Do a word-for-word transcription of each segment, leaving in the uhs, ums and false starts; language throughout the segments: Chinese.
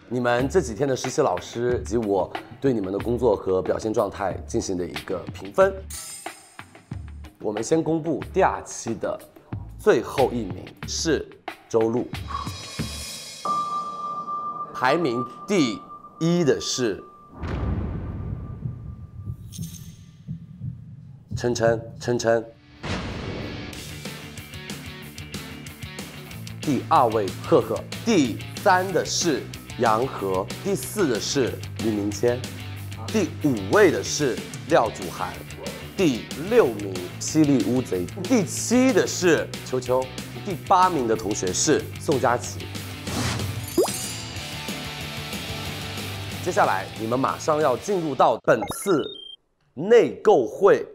你们这几天的实习老师及我对你们的工作和表现状态进行的一个评分。我们先公布第二期的最后一名是周露，排名第一的是琛琛琛琛，第二位赫赫，第三的是杨和，第四的是李明谦，第五位的是廖祖涵，第六名霹雳乌贼，第七的是秋秋，第八名的同学是宋佳琪。接下来你们马上要进入到本次内购会。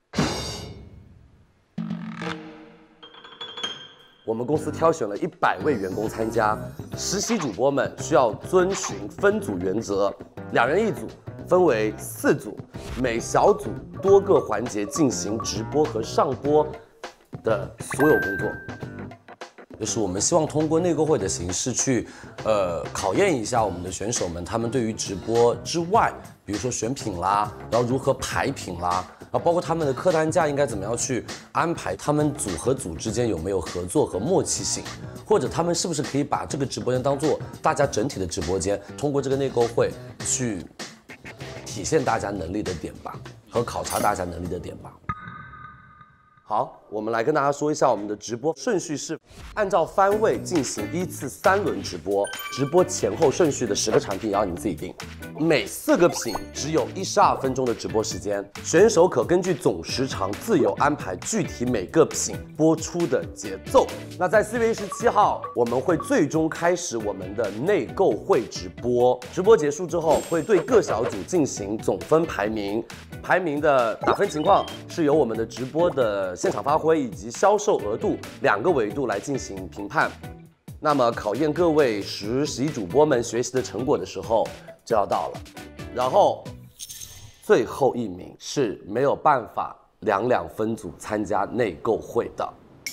我们公司挑选了一百位员工参加，实习主播们需要遵循分组原则，两人一组，分为四组，每小组多个环节进行直播和上播的所有工作。就是我们希望通过内购会的形式去，呃，考验一下我们的选手们，他们对于直播之外，比如说选品啦，然后如何排品啦。啊，包括他们的客单价应该怎么样去安排，他们组和组之间有没有合作和默契性，或者他们是不是可以把这个直播间当做大家整体的直播间，通过这个内购会去体现大家能力的点吧，和考察大家能力的点吧。好，我们来跟大家说一下我们的直播顺序是按照番位进行依次三轮直播，直播前后顺序的十个产品也要你们自己定，每四个品只有一十二分钟的直播时间，选手可根据总时长自由安排具体每个品播出的节奏。那在四月一十七号，我们会最终开始我们的内购会直播，直播结束之后会对各小组进行总分排名，排名的打分情况是由我们的直播的现场发挥以及销售额度两个维度来进行评判。那么考验各位实习主播们学习的成果的时候就要到了。然后最后一名是没有办法两两分组参加内购会的。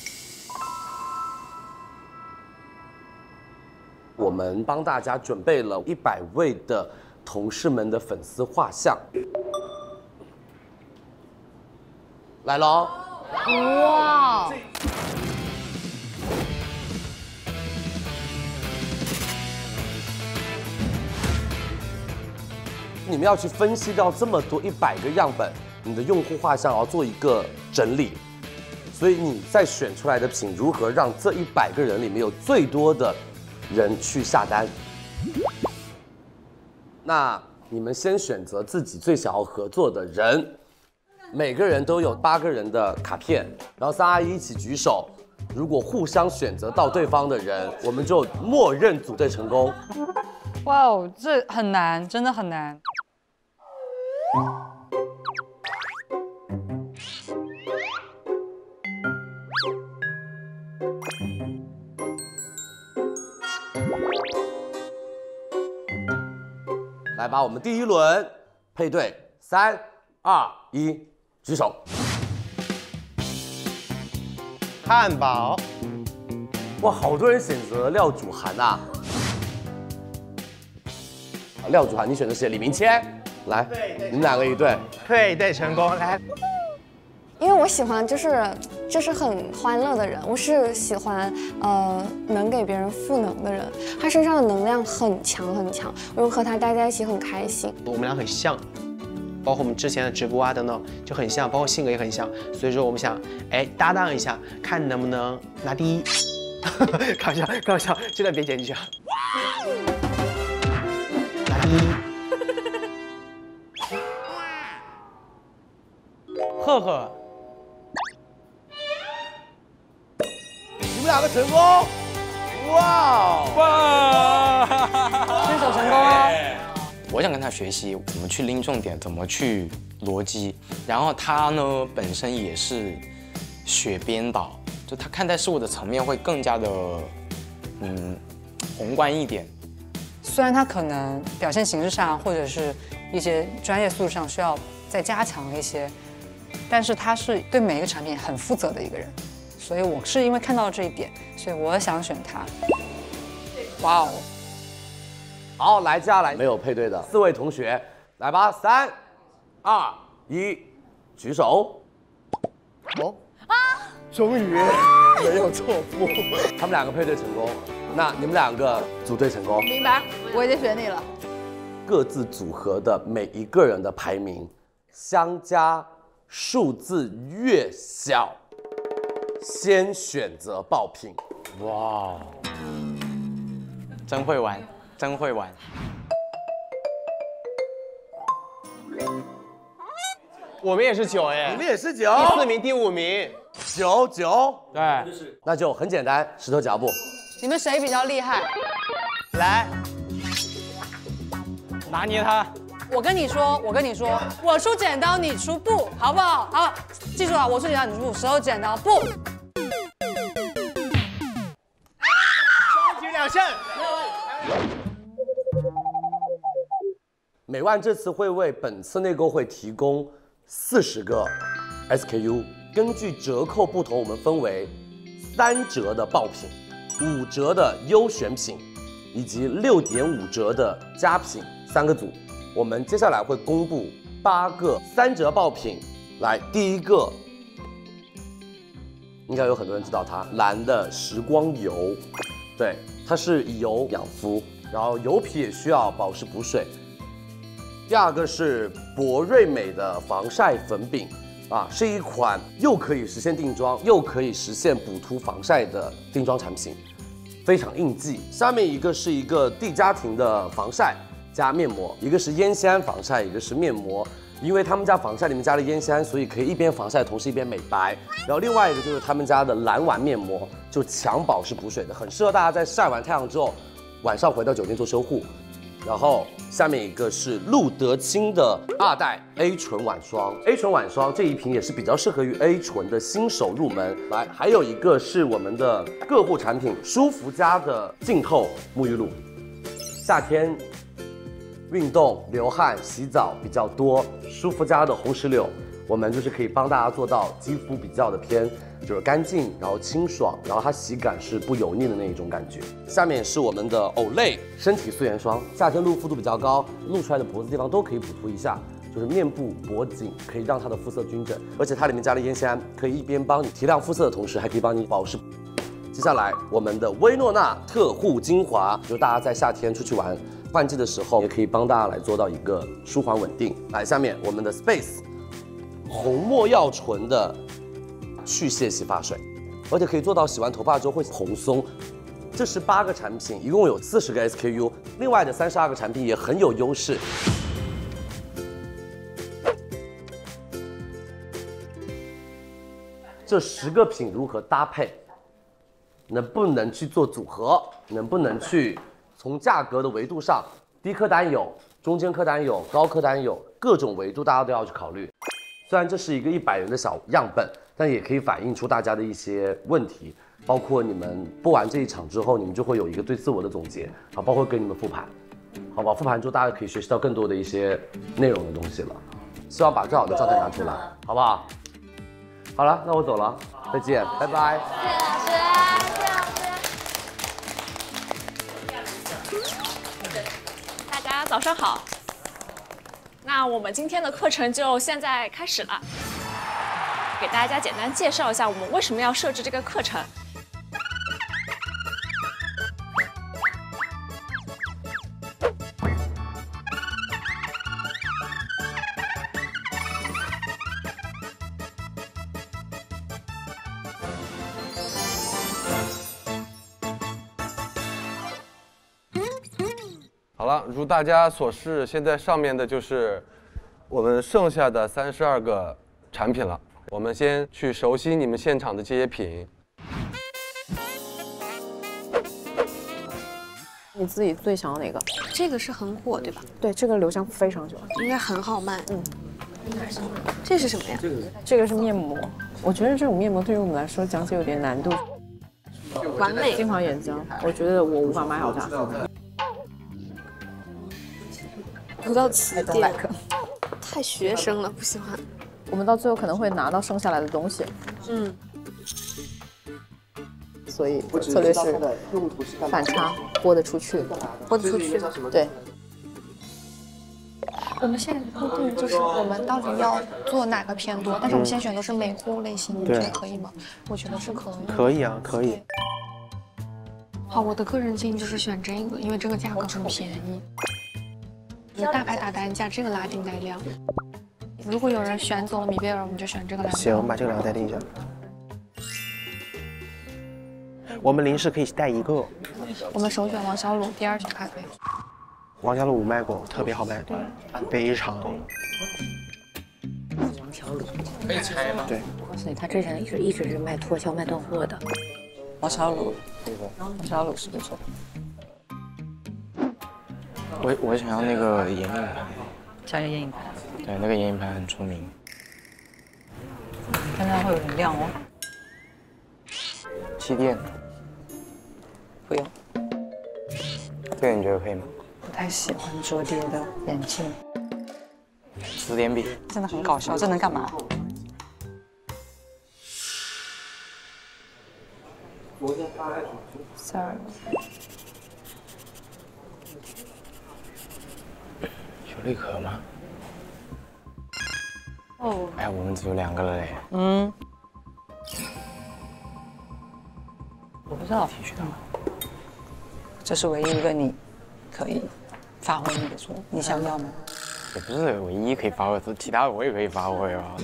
我们帮大家准备了一百位的同事们的粉丝画像。来喽！ 哇！ 你们要去分析到这么多一百个样本，你的用户画像要做一个整理，所以你再选出来的品如何让这一百个人里面有最多的人去下单？那你们先选择自己最想要合作的人。每个人都有八个人的卡片，然后三二一一起举手。如果互相选择到对方的人，我们就默认组队成功。 哇哦，这很难，真的很难。 来吧，我们第一轮配对，三二一。举手。 汉堡。 哇，好多人选择廖祖涵啊！廖祖涵，你选的是李明谦。来，你们两个一对。 配对成功，来。 因为我喜欢就是就是很欢乐的人，我是喜欢呃能给别人赋能的人。他身上的能量很强很强，我和他待在一起很开心。 我们俩很像。包括我们之前的直播啊等等就很像，包括性格也很像，所以说我们想，哎，搭档一下，看能不能拿第一。开玩笑，开玩笑，这段别剪进去啊。拿第一。 赫赫， 你们两个成功！哇哇！ 牵手成功哦！ 我想跟他学习，怎么去拎重点，怎么去逻辑。然后他呢，本身也是学编导，就他看待事物的层面会更加的，嗯，宏观一点。 虽然他可能表现形式上或者是一些专业素质上需要再加强一些，但是他是对每一个产品很负责的一个人，所以我是因为看到了这一点，所以我想选他。哇哦！ 好，来，接下来没有配对的四位同学，来吧，三、二、一，举手。 哦啊，终于没有错付。 他们两个配对成功，那你们两个组队成功。 明白，我已经选你了。 各自组合的每一个人的排名相加数字越小，先选择爆品。 哇，真会玩，真会玩。 我们也是九哎， 你们也是九， 第四名、第五名， 九九， 对， 那就很简单，石头脚步。 你们谁比较厉害？ 来， 拿捏他。 我跟你说，我跟你说，我出剪刀，你出布，好不好？好，记住了，我出剪刀，你出布，石头剪刀布。 双击两胜。 美万这次会为本次内购会提供四十个 S K U， 根据折扣不同，我们分为三折的爆品、五折的优选品以及六点五折的佳品三个组。我们接下来会公布八个三折爆品。来，第一个应该有很多人知道它，蓝的时光油，对，它是以油养肤，然后油皮也需要保湿补水。第二个是博瑞美的防晒粉饼，啊，是一款又可以实现定妆，又可以实现补涂防晒的定妆产品，非常应季。下面一个是一个地家庭的防晒加面膜，一个是烟酰胺防晒，一个是面膜。因为他们家防晒里面加了烟酰胺，所以可以一边防晒同时一边美白。然后另外一个就是他们家的蓝丸面膜，就强保湿补水的，很适合大家在晒完太阳之后，晚上回到酒店做修护。然后下面一个是露得清的二代 A 醇晚霜 ，A 醇晚霜这一瓶也是比较适合于 A 醇的新手入门。来，还有一个是我们的个护产品舒肤佳的净透沐浴露，夏天运动流汗洗澡比较多，舒肤佳的红石榴，我们就是可以帮大家做到肌肤比较的偏就是干净，然后清爽，然后它洗感是不油腻的那一种感觉。下面是我们的 Olay 身体素颜霜，夏天露肤度比较高，露出来的脖子地方都可以补涂一下，就是面部、脖颈可以让它的肤色均整，而且它里面加了烟酰胺，可以一边帮你提亮肤色的同时，还可以帮你保湿。接下来我们的薇诺娜特护精华，就是大家在夏天出去玩换季的时候，也可以帮大家来做到一个舒缓稳定。来，下面我们的 Space 红没药醇的去屑洗发水，而且可以做到洗完头发之后会红松。这是八个产品，一共有四十个 S K U， 另外的三十二个产品也很有优势。这十个品如何搭配，能不能去做组合，能不能去从价格的维度上，低客单有，中间客单有，高客单有，各种维度大家都要去考虑。虽然这是一个一百元的小样本，但也可以反映出大家的一些问题，包括你们播完这一场之后，你们就会有一个对自我的总结，好，包括给你们复盘，好吧？复盘之后大家可以学习到更多的一些内容的东西了。希望把更好的状态拿出来，好不好？好了，那我走了，再见，拜拜。 谢谢老师，大家早上好。那我们今天的课程就现在开始了，给大家简单介绍一下我们为什么要设置这个课程。 好了，如大家所示，现在上面的就是我们剩下的三十二个产品了。我们先去熟悉你们现场的这些品。 你自己最想要哪个？ 这个是很火，对吧？ 对，这个留香非常久， 应该很好卖。 嗯， 这是什么呀？ 这个是面膜，我觉得这种面膜对于我们来说讲解有点难度。 完美。 金黄眼胶，我觉得我无法买好它。 不到起点， 太学生了，不喜欢。 我们到最后可能会拿到剩下来的东西。 嗯。 所以策略是反差，拨得出去， 拨得出去。 对。 我们现在固定就是我们到底要做哪个偏多，但是我们现在选的是美护类型，你觉得可以吗？我觉得是可以。 可以啊，可以。 好，我的个人建议就是选这个，因为这个价格很便宜。就大牌打单价，这个拉订带量。如果有人选走了米贝尔，我们就选这个来。 行，我们把这个两个代订一下。我们临时可以带一个。 我们首选王小卤，第二选咖啡。 王小卤我卖过，特别好卖，非常。 王小卤可以拆吗？ 对。 我告诉你，他之前一直一直是卖脱销、卖断货的。 王小卤，王小卤是不错。 我我想要那个眼影盘。 加个眼影盘。 对，那个眼影盘很出名。 看它会有点亮哦。 气垫。 不用。 这个你觉得可以吗？ 不太喜欢折叠的眼镜。 词典笔。 真的很搞笑，这能干嘛？Sorry。 有立可吗？ 哦。 哎，我们只有两个了嘞。 嗯。我不知道。这是唯一一个你可以发挥你的作用，你想要吗？ 也不是唯一可以发挥的，其他的我也可以发挥啊。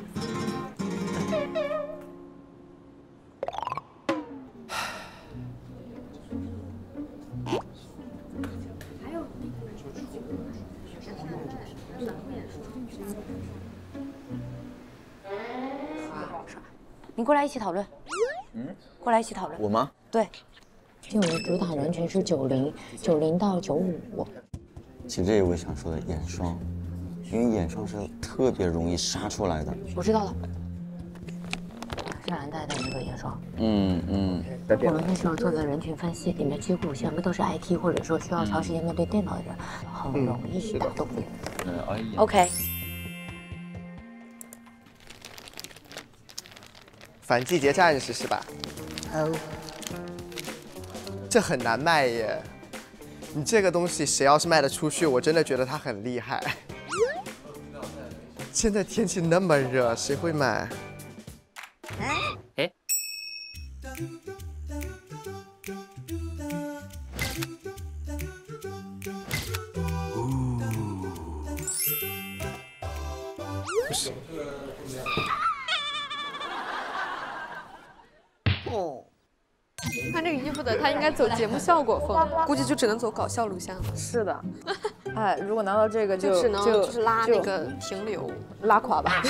你过来一起讨论。嗯，过来一起讨论。 我吗？ 对。因为我的主打人群是九零九零到九五。 其实这也我想说的眼霜，因为眼霜是特别容易杀出来的。 我知道了。是蓝带的那个眼霜。 嗯嗯。 我们那时候做的人群分析，里面几乎全部都是 I T 或者说需要长时间面对电脑的人，很容易打动人。 嗯 ，OK。 反季节战士是吧？ 哦。 这很难卖耶，你这个东西谁要是卖得出去，我真的觉得它很厉害。现在天气那么热，谁会买？ 哎。 不是。 哦。看这个衣服的，他应该走节目效果风，估计就只能走搞笑路线了。 是的，哎，如果拿到这个就就只能就是拉那个停留， 拉垮吧。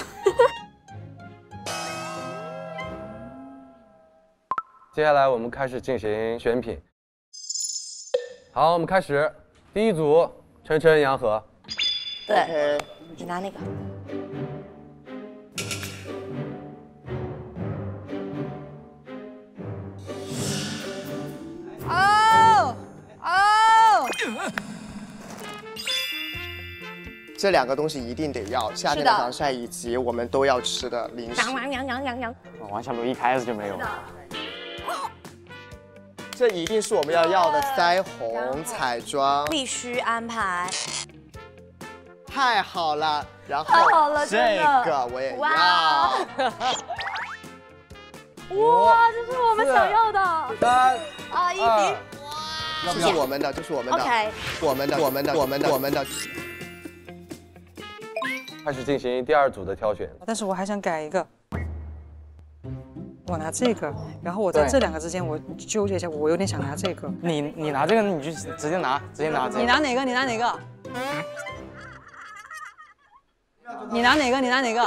接下来我们开始进行选品。好，我们开始，第一组，琛琛、杨和。 对，你拿那个。 哦哦！ 这两个东西一定得要，夏天的防晒以及我们都要吃的零食。 羊羊羊羊羊。 王小卤一开始就没有。 这一定是我们要要的腮红彩妆， 必须安排。 太好了，然后太好了， 这个我也要。 哇，这是我们想要的。 三啊，一比。 这是我们的，这是我们的。 OK。 我们的，我们的，我们的，我们的。 开始进行第二组的挑选。 但是我还想改一个。我拿这个，然后我在这两个之间我纠结一下，我有点想拿这个。 你你拿这个，你就直接拿，直接拿。 你拿哪个？你拿哪个？你拿哪个？你拿哪个？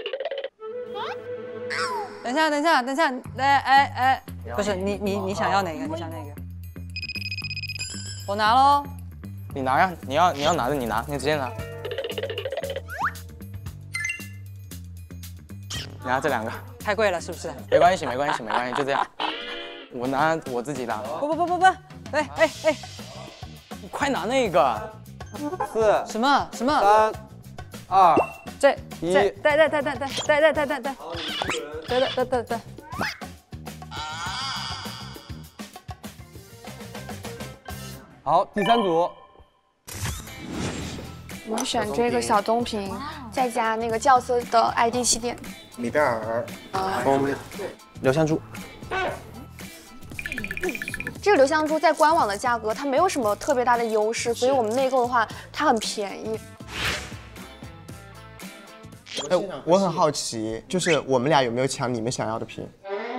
等一下，等一下，等一下，来，哎哎，不是你你你想要哪个？你想哪个？我拿喽。 你拿呀，你要你要拿的你拿，你直接拿。你拿这两个。 太贵了，是不是？ 没关系，没关系，没关系，就这样。我拿我自己拿。 不不不不不，哎哎哎， 你快拿那个。 四。 什么什么？ 三。二。 这一。 对对对对对对对对对对对对对对对。 好，第三组。 我们选这个小棕瓶，再加那个酵色的 I D 气垫。 米贝尔， 风，留香珠。 这个留香珠在官网的价格它没有什么特别大的优势，所以我们内购的话它很便宜。 哎，我很好奇，就是我们俩有没有抢你们想要的瓶？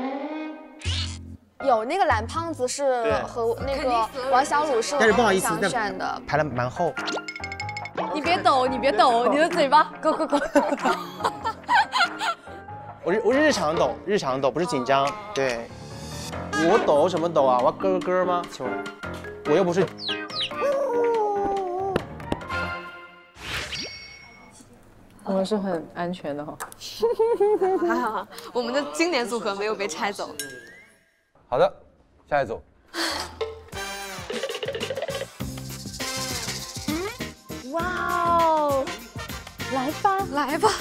有那个蓝胖子是和那个王小鲁是我但是不好意思， 想选的。 排的蛮后。 你别抖，你别抖，你的嘴巴，go go go。 我日我日常抖，日常抖不是紧张。对，我抖什么抖啊？我要咯咯吗？请问，我又不是。 我们是很安全的哈。 还好，我们的经典组合没有被拆走。 好的，下一组。 哇哦，来吧， 来吧。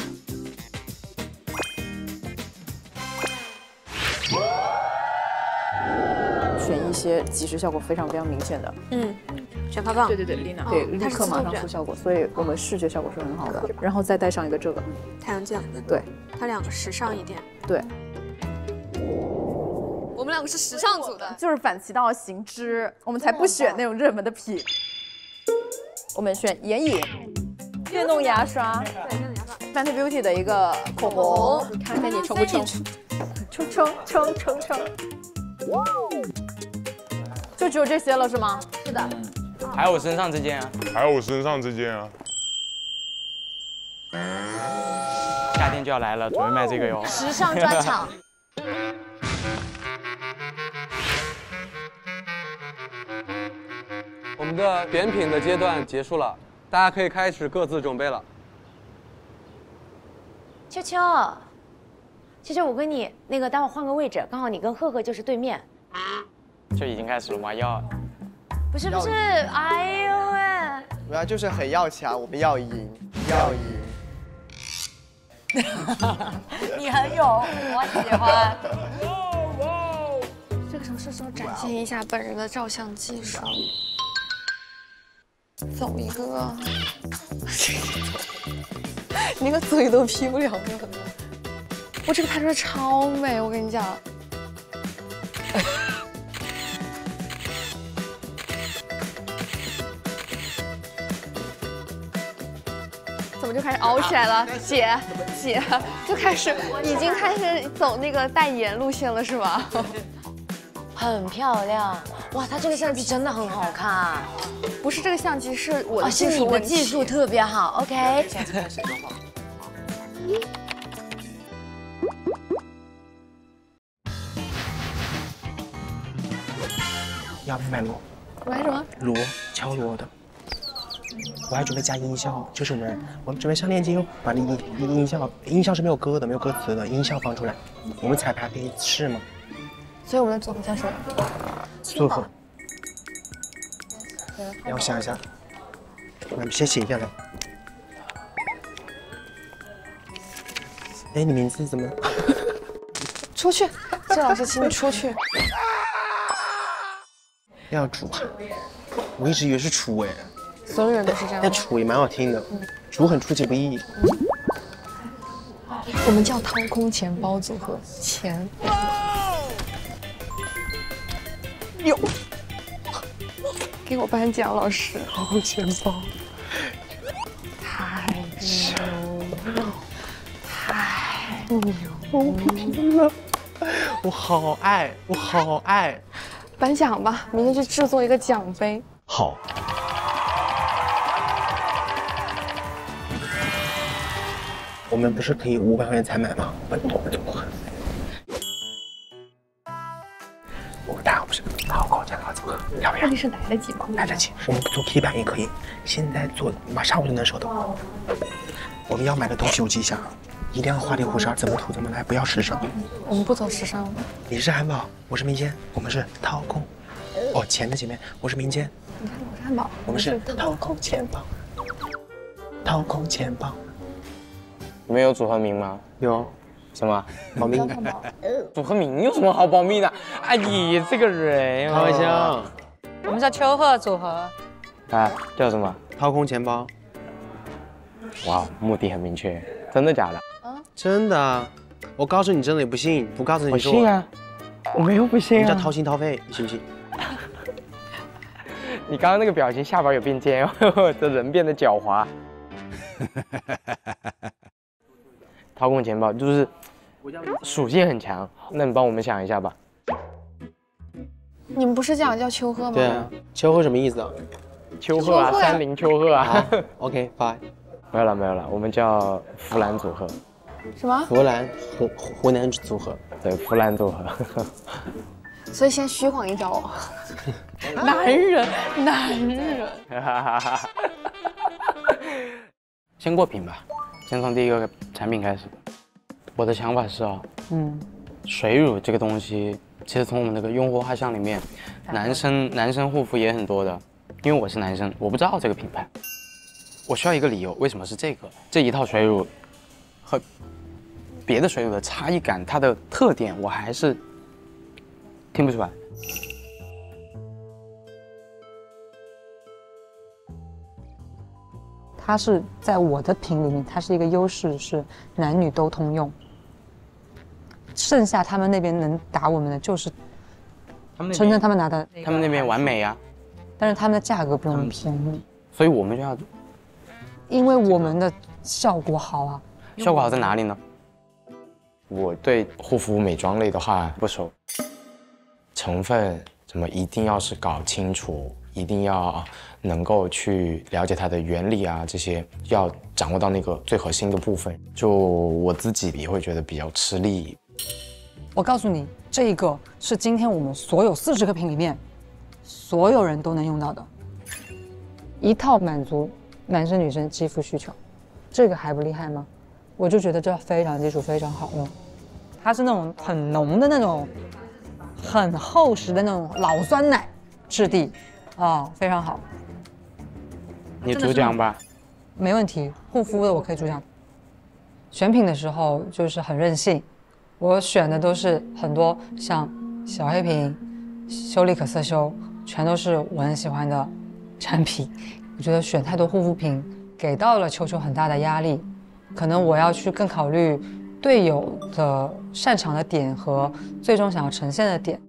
选一些即时效果非常非常明显的。 嗯，卷发棒。 对对对，丽娜，对，立刻马上出效果，所以我们视觉效果是很好的。然后再带上一个这个太阳镜。 对， 它两个时尚一点。 对。 我们两个是时尚组的， 就是反其道而行之，我们才不选那种热门的品。我们选眼影、电动牙刷、Fenty Beauty 的一个口红，你看看你冲不冲？冲冲冲冲冲！就只有这些了是吗？是的。 还有我身上这件啊， 还有我身上这件啊。 夏天就要来了，准备卖这个哟。 时尚专场。 我们的选品的阶段结束了，大家可以开始各自准备了。 秋秋，秋秋，我跟你那个待会儿换个位置，刚好你跟赫赫就是对面。 就已经开始了吗？要？ 不是不是，哎呦喂！ 主要就是很要强，我们要赢，要赢。 你很勇，我喜欢。 这个时候是时候展现一下本人的照相技术。走一个，你那个嘴都 P 不了了。我这个拍出来超美，我跟你讲。怎么就开始凹起来了？姐姐就开始已经开始走那个代言路线了，是吧？ 很漂亮，哇！它这个相机真的很好看。 不是这个相机，是我的技术， 技术你的技术特别好。OK。 现在开始就好。 要不买锣？ 买什么？ 锣，敲锣的。我还准备加音效，就是我们我们准备上链接哦，把那音音效音效是没有歌的，没有歌词的，音效放出来。我们彩排可以试吗？ 所以我们的组合叫什么？ 组合。让我想一下，我们先写下来。哎，你名字怎么？ 出去，谢老师，请你出去。 要煮，我一直以为是楚哎。 所有人都是这样。 但楚也蛮好听的，煮很出其不意。 我们叫掏空钱包组合，钱。有。给我颁奖，老师。 掏空钱包。 太牛了！太牛了！我好爱，我好爱。 颁奖吧，明天去制作一个奖杯。 好。我们不是可以五百块钱才买吗？本多怎么很？我们大家不是掏空钱包组合，要不要？ 问题是来得及吗？ 来得及，我们做 K 版也可以，现在做马上我就能收到。我们要买的东西我记一下，一定要花里胡哨，怎么涂怎么来，不要时尚。 我们不走时尚。 你是汉堡，我是民间，我们是掏空。哦，钱的前面，我是民间。 你看我是汉堡， 我们是掏空钱包，掏空钱包。 你们有组合名吗？ 有。 什么？ 保密。 组合名有什么好保密的？哎，你这个人， 开玩笑。 我们们叫秋贺组合。 啊，叫什么？ 掏空钱包。 哇，目的很明确，真的假的？ 啊，真的啊！我告诉你真的，你不信？不告诉你我说。 信啊！我没有不信啊。 我们叫掏心掏肺，你信不信？ 你刚刚那个表情，下巴有变尖，这人变得狡猾。掏空钱包就是属性很强，那你帮我们想一下吧。 你们不是讲叫秋贺吗？ 对啊，秋贺什么意思啊？ 秋贺啊，山林秋贺啊。 OK， 拜。 没有了，没有了，我们叫弗兰组合。 什么？ 湖南湖湖南组合。 对，弗兰组合。 所以先虚晃一招。 男人，男人。 先过品吧，先从第一个产品开始。我的想法是啊，嗯，水乳这个东西，其实从我们那个用户画像里面，男生男生护肤也很多的。因为我是男生，我不知道这个品牌，我需要一个理由，为什么是这个？这一套水乳和别的水乳的差异感，它的特点我还是听不出来。 它是在我的品里面，它是一个优势，是男女都通用。剩下他们那边能打我们的就是晨晨他们拿的， 他们那边完美呀、啊， 但是他们的价格比我们便宜， 所以我们就要， 因为我们的效果好啊。 效果好在哪里呢？我对护肤美妆类的话不熟，成分什么一定要是搞清楚，一定要能够去了解它的原理啊，这些要掌握到那个最核心的部分。就我自己也会觉得比较吃力。 我告诉你，这个是今天我们所有四十个品里面，所有人都能用到的，一套满足男生女生肌肤需求，这个还不厉害吗？我就觉得这非常基础，非常好用。它是那种很浓的那种，很厚实的那种老酸奶质地，啊，非常好。 你主讲吧。 没问题，护肤的我可以主讲。选品的时候就是很任性。我选的都是很多像小黑瓶、修丽可色修，全都是我很喜欢的产品。我觉得选太多护肤品给到了球球很大的压力，可能我要去更考虑队友的擅长的点和最终想要呈现的点。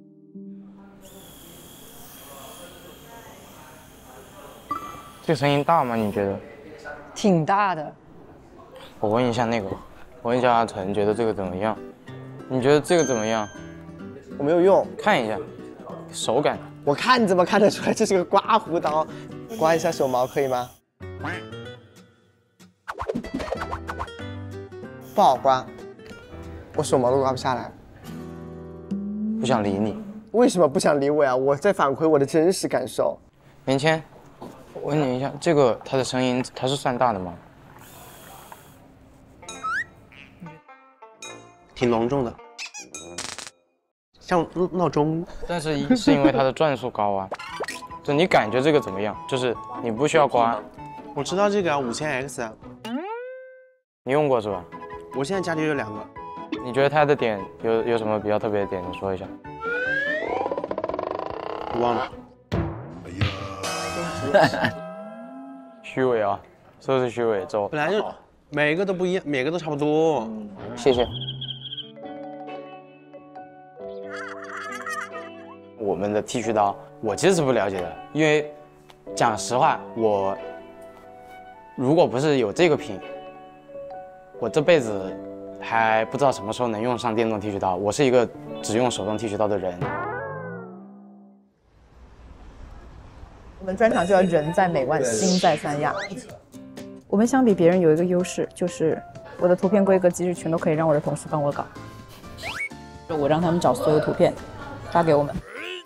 这个声音大吗？你觉得？ 挺大的。 我问一下那个，我问一下阿成，觉得这个怎么样？你觉得这个怎么样？ 我没有用， 看一下，手感。 我看怎么看得出来这是个刮胡刀？刮一下手毛可以吗？不好刮，我手毛都刮不下来。 不想理你。 为什么不想理我呀？我在反馈我的真实感受。 连谦，我问你一下，这个它的声音它是算大的吗？ 挺隆重的，像闹钟。 但是是因为它的转速高啊。就你感觉这个怎么样？就是你不需要刮。 我知道这个啊，五千 X 啊。 你用过是吧？ 我现在家里有两个。 你觉得它的点有有什么比较特别的点？你说一下。 我忘了。 虚伪啊，是不是虚伪？走。 本来就每个都不一样，每个都差不多。 谢谢。我们的剃须刀，我其实是不了解的，因为讲实话，我如果不是有这个品，我这辈子还不知道什么时候能用上电动剃须刀。我是一个只用手动剃须刀的人。 我们专场就要人在美万，心在三亚。我们相比别人有一个优势，就是我的图片规格其实全都可以让我的同事帮我搞，我让他们找所有图片发给我们。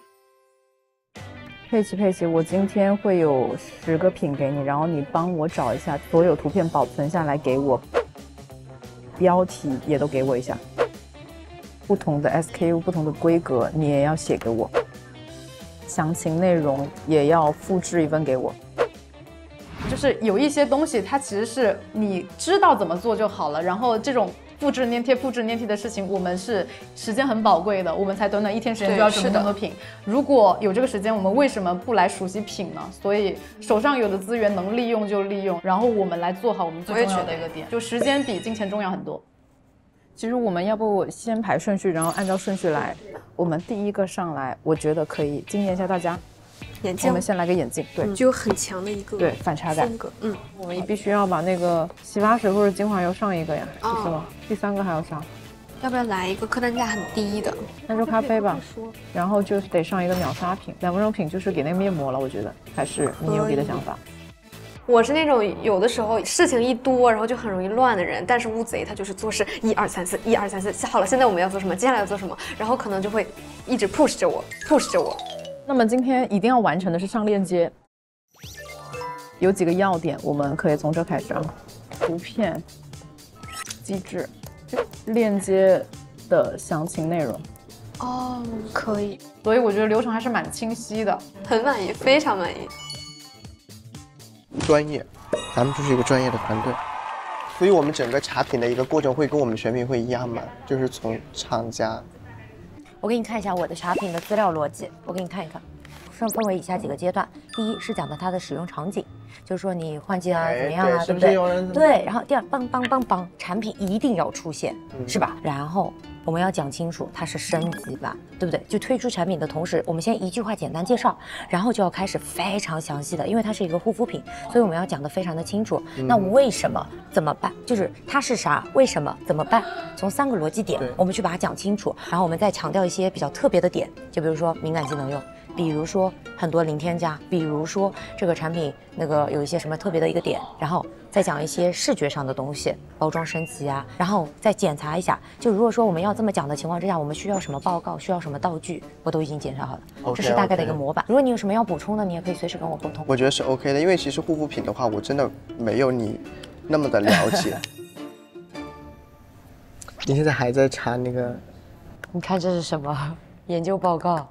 佩奇，佩奇，我今天会有十个品给你，然后你帮我找一下所有图片保存下来给我，标题也都给我一下，不同的 S K U、不同的规格你也要写给我，详情内容也要复制一份给我。就是有一些东西，它其实是你知道怎么做就好了，然后这种复制粘贴、复制粘贴的事情，我们是时间很宝贵的，我们才短短一天时间就要准备那么多品。如果有这个时间，我们为什么不来熟悉品呢？所以手上有的资源能利用就利用，然后我们来做好我们最重要的一个点，就时间比金钱重要很多。其实我们要不先排顺序，然后按照顺序来。我们第一个上来，我觉得可以惊艳一下大家。 眼镜， 我们先来个眼镜，对， 具有很强的一个对反差感风格。嗯， 我们必须要把那个洗发水或者精华油上一个呀，不是吗？第三个还要上。 要不要来一个客单价很低的？ 那就咖啡吧。然后就得上一个秒杀品，两分钟品就是给那个面膜了，我觉得。还是你有别的想法？ 我是那种有的时候事情一多，然后就很容易乱的人，但是乌贼他就是做事一二三四，一二三四，好了，现在我们要做什么？接下来要做什么？然后可能就会一直 push 着我 ，push 着我。 那么今天一定要完成的是上链接，有几个要点，我们可以从这开始啊。图片、机制、链接的详情内容。 哦，可以。 所以我觉得流程还是蛮清晰的， 很满意，非常满意。 专业，咱们就是一个专业的团队，所以我们整个查品的一个过程会跟我们选品会一样嘛，就是从厂家。 我给你看一下我的查品的资料逻辑，我给你看一看，分分为以下几个阶段。第一是讲的它的使用场景，就是说你换季啊怎么样啊，对不对？对。然后第二，梆梆梆梆，产品一定要出现，是吧？然后我们要讲清楚它是升级版，对不对？就推出产品的同时，我们先一句话简单介绍，然后就要开始非常详细的，因为它是一个护肤品，所以我们要讲的非常的清楚。那为什么？怎么办？就是它是啥？为什么？怎么办？从三个逻辑点，我们去把它讲清楚，然后我们再强调一些比较特别的点，就比如说敏感肌能用，比如说很多零添加，比如说这个产品那个有一些什么特别的一个点，然后再讲一些视觉上的东西，包装升级啊，然后再检查一下。就如果说我们要这么讲的情况之下，我们需要什么报告，需要什么道具，我都已经检查好了， okay, 这是大概的一个模板。如果你有什么要补充的，你也可以随时跟我沟通。 我觉得是 OK 的，因为其实护肤品的话，我真的没有你那么的了解。你现在还在查那个？ 你看这是什么研究报告？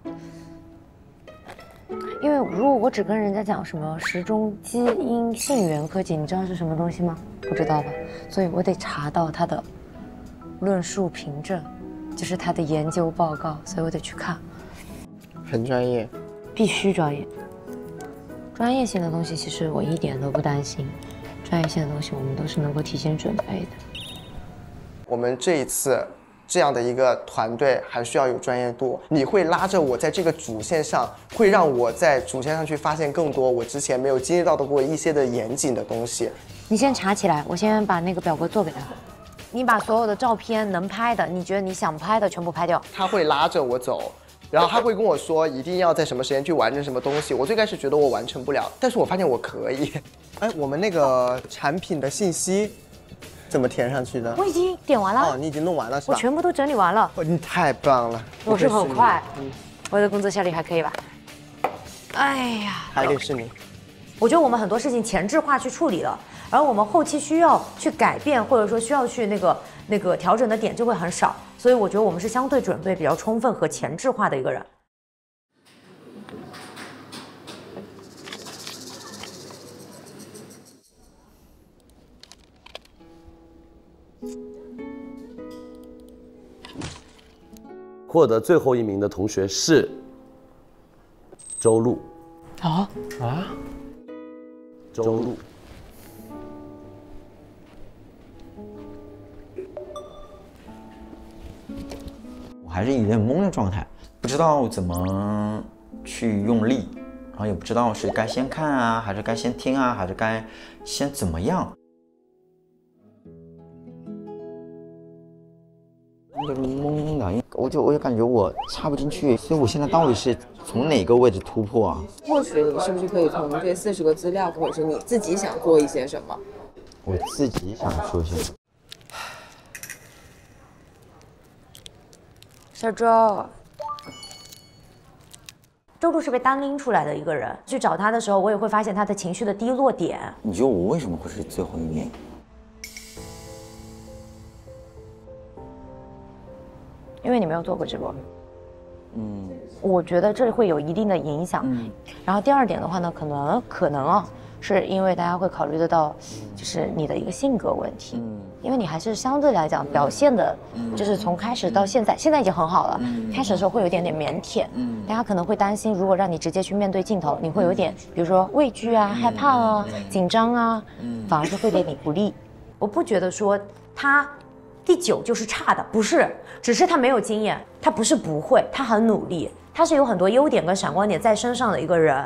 因为如果我只跟人家讲什么时钟基因性元科技，你知道是什么东西吗？不知道吧？所以我得查到它的论述凭证，就是它的研究报告，所以我得去看。 很专业， 必须专业。专业性的东西其实我一点都不担心，专业性的东西我们都是能够提前准备的。 我们这一次这样的一个团队还需要有专业度，你会拉着我在这个主线上，会让我在主线上去发现更多我之前没有经历到的过一些的严谨的东西。 你先查起来，我先把那个表格做给他。你把所有的照片能拍的，你觉得你想拍的全部拍掉。 他会拉着我走，然后他会跟我说一定要在什么时间去完成什么东西。我最开始觉得我完成不了，但是我发现我可以。哎，我们那个产品的信息怎么填上去的？ 我已经点完了。 哦，你已经弄完了是吧？ 我全部都整理完了。 哦，你太棒了。 我是很快，嗯，我的工作效率还可以吧？哎呀， 还得是你。 我觉得我们很多事情前置化去处理了，然后我们后期需要去改变，或者说需要去那个那个调整的点就会很少，所以我觉得我们是相对准备比较充分和前置化的一个人。 获得最后一名的同学是周璐。 啊啊！ 周璐。 我还是一脸懵的状态，不知道怎么去用力，然后也不知道是该先看啊，还是该先听啊，还是该先怎么样。就懵懵的，因为我就我就感觉我插不进去，所以我现在到底是从哪个位置突破啊？ 或许你是不是可以从这四十个资料，或者是你自己想做一些什么？ 我自己想说些什么？ 小周，周璐是被单拎出来的一个人，去找他的时候，我也会发现他的情绪的低落点。 你觉得我为什么会是最后一名？ 因为你没有做过直播， 嗯， 我觉得这会有一定的影响。嗯，然后第二点的话呢，可能可能啊， 是因为大家会考虑得到，就是你的一个性格问题，因为你还是相对来讲表现的，就是从开始到现在，现在已经很好了，开始的时候会有点点腼腆，大家可能会担心，如果让你直接去面对镜头，你会有点，比如说畏惧啊、害怕啊、紧张啊，反而是会对你不利。我不觉得说他第九就是差的，不是，只是他没有经验，他不是不会，他很努力，他是有很多优点跟闪光点在身上的一个人。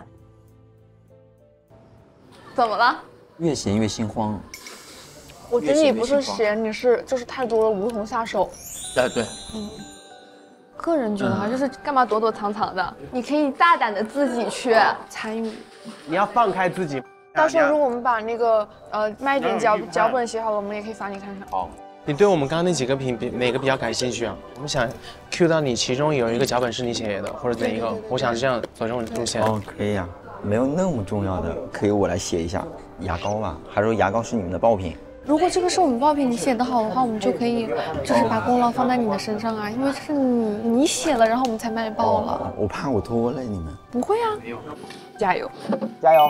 怎么了？ 越闲越心慌。 我觉得你不是闲，你是就是太多了，无从下手。 哎，对。 嗯。个人觉得哈，就是干嘛躲躲藏藏的？你可以大胆的自己去参与。 你要放开自己。 到时候如果我们把那个呃卖点脚脚本写好了，我们也可以发你看看。 好。你对我们刚刚那几个品比哪个比较感兴趣啊？我们想 Q 到你，其中有一个脚本是你写的，或者哪一个？我想这样走这种路线。 哦，可以呀、啊。没有那么重要的，可以我来写一下牙膏吧？还是说牙膏是你们的爆品？ 如果这个是我们爆品，你写得好的话，我们就可以就是把功劳放在你的身上啊，因为是你你写了，然后我们才卖爆了。 哦、我怕我拖累你们。 不会啊，加油， 加油！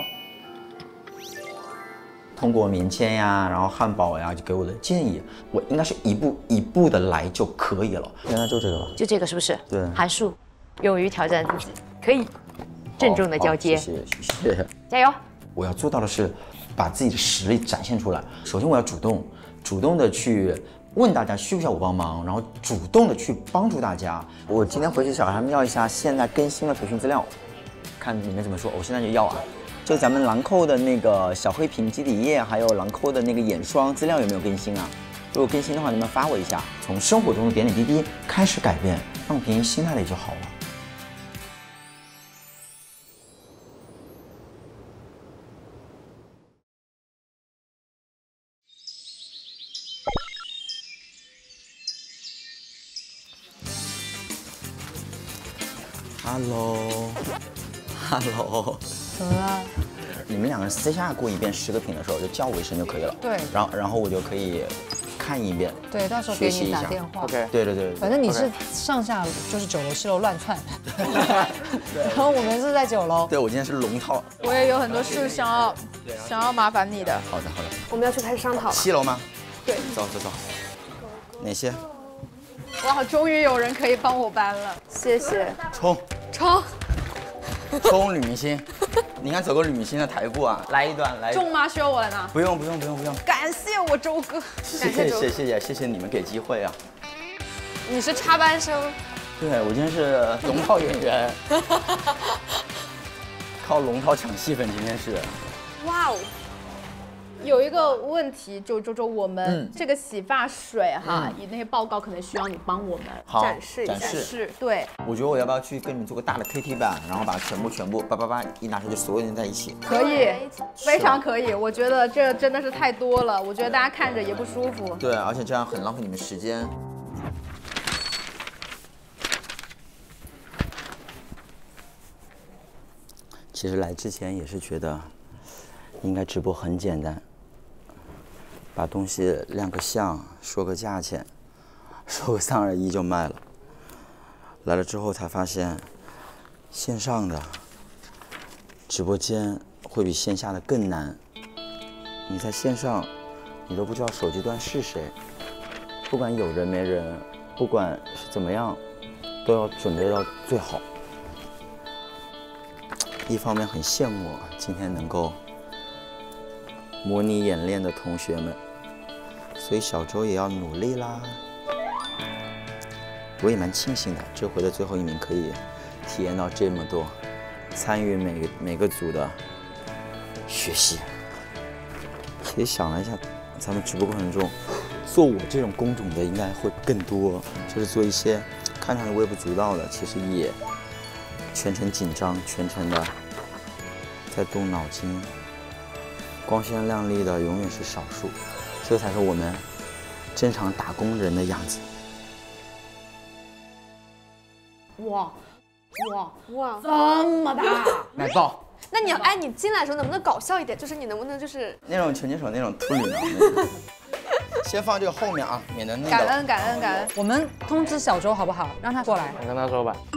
通过棉签呀，然后汉堡呀，就给我的建议，我应该是一步一步的来就可以了。现在就这个吧， 就这个是不是？ 对。 函数，勇于挑战自己，可以。郑重的交接， 谢谢谢谢， 加油！ 我要做到的是把自己的实力展现出来。首先我要主动，主动的去问大家需不需要我帮忙，然后主动的去帮助大家。我今天回去找他们要一下现在更新的培训资料，看你们怎么说。我现在就要啊，就咱们兰蔻的那个小黑瓶基底液，还有兰蔻的那个眼霜资料有没有更新啊？如果更新的话，你们发我一下。从生活中的点点滴滴开始改变，放平心态里就好了。Hello，Hello， 怎么了？ 你们两个人私下过一遍十个品的时候，就叫我一声就可以了。 对。 然后，然后我就可一看一遍。 对，到时候给你打电话。 OK。对对对。 反正你是上下就是九楼七楼乱窜。然后我们是在九楼。 对，我今天是龙套。 我也有很多事想要想要麻烦你的。 好的好的。 我们要去开始商讨了。 七楼吗？ 对。 走走走。哪些？ 哇，终于有人可以帮我搬了，谢谢。 冲！ 冲！ 冲女明星！你看走个女明星的台步啊，来一段，来。 重吗？需要我来拿？ 不用不用不用不用。 感谢我周哥， 谢谢谢谢谢谢你们给机会啊。 你是插班生？ 对，我今天是龙套演员，靠龙套抢戏份，今天是。 哇哦！有一个问题，就周周，我们这个洗发水哈，你那些报告可能需要你帮我们展示一下。展示，对。 我觉得我要不要去跟你们做个大的 K T 版，然后把全部全部叭叭叭一拿出，就所有人在一起。 可以，非常可以。我觉得这真的是太多了，我觉得大家看着也不舒服。 对，而且这样很浪费你们时间。其实来之前也是觉得，应该直播很简单。把东西亮个相，说个价钱，说个三二一就卖了。来了之后才发现，线上的直播间会比线下的更难。你在线上，你都不知道手机端是谁，不管有人没人，不管是怎么样，都要准备到最好。一方面很羡慕今天能够模拟演练的同学们。所以小周也要努力啦。我也蛮庆幸的，这回的最后一名可以体验到这么多，参与每个每个组的学习。也想了一下，咱们直播过程中，做我这种工种的应该会更多，就是做一些看上去微不足道的，其实也全程紧张，全程的在动脑筋。光鲜亮丽的永远是少数。这才是我们正常打工人的样子。 哇哇哇， 这么大， 买爆！ 那你哎，你进来的时候能不能搞笑一点？就是你能不能就是那种拳击手那种秃驴脑？先放这个后面啊，免得那个。 感恩感恩感恩，我们通知小周好不好？让他过来。 我跟他说吧。 我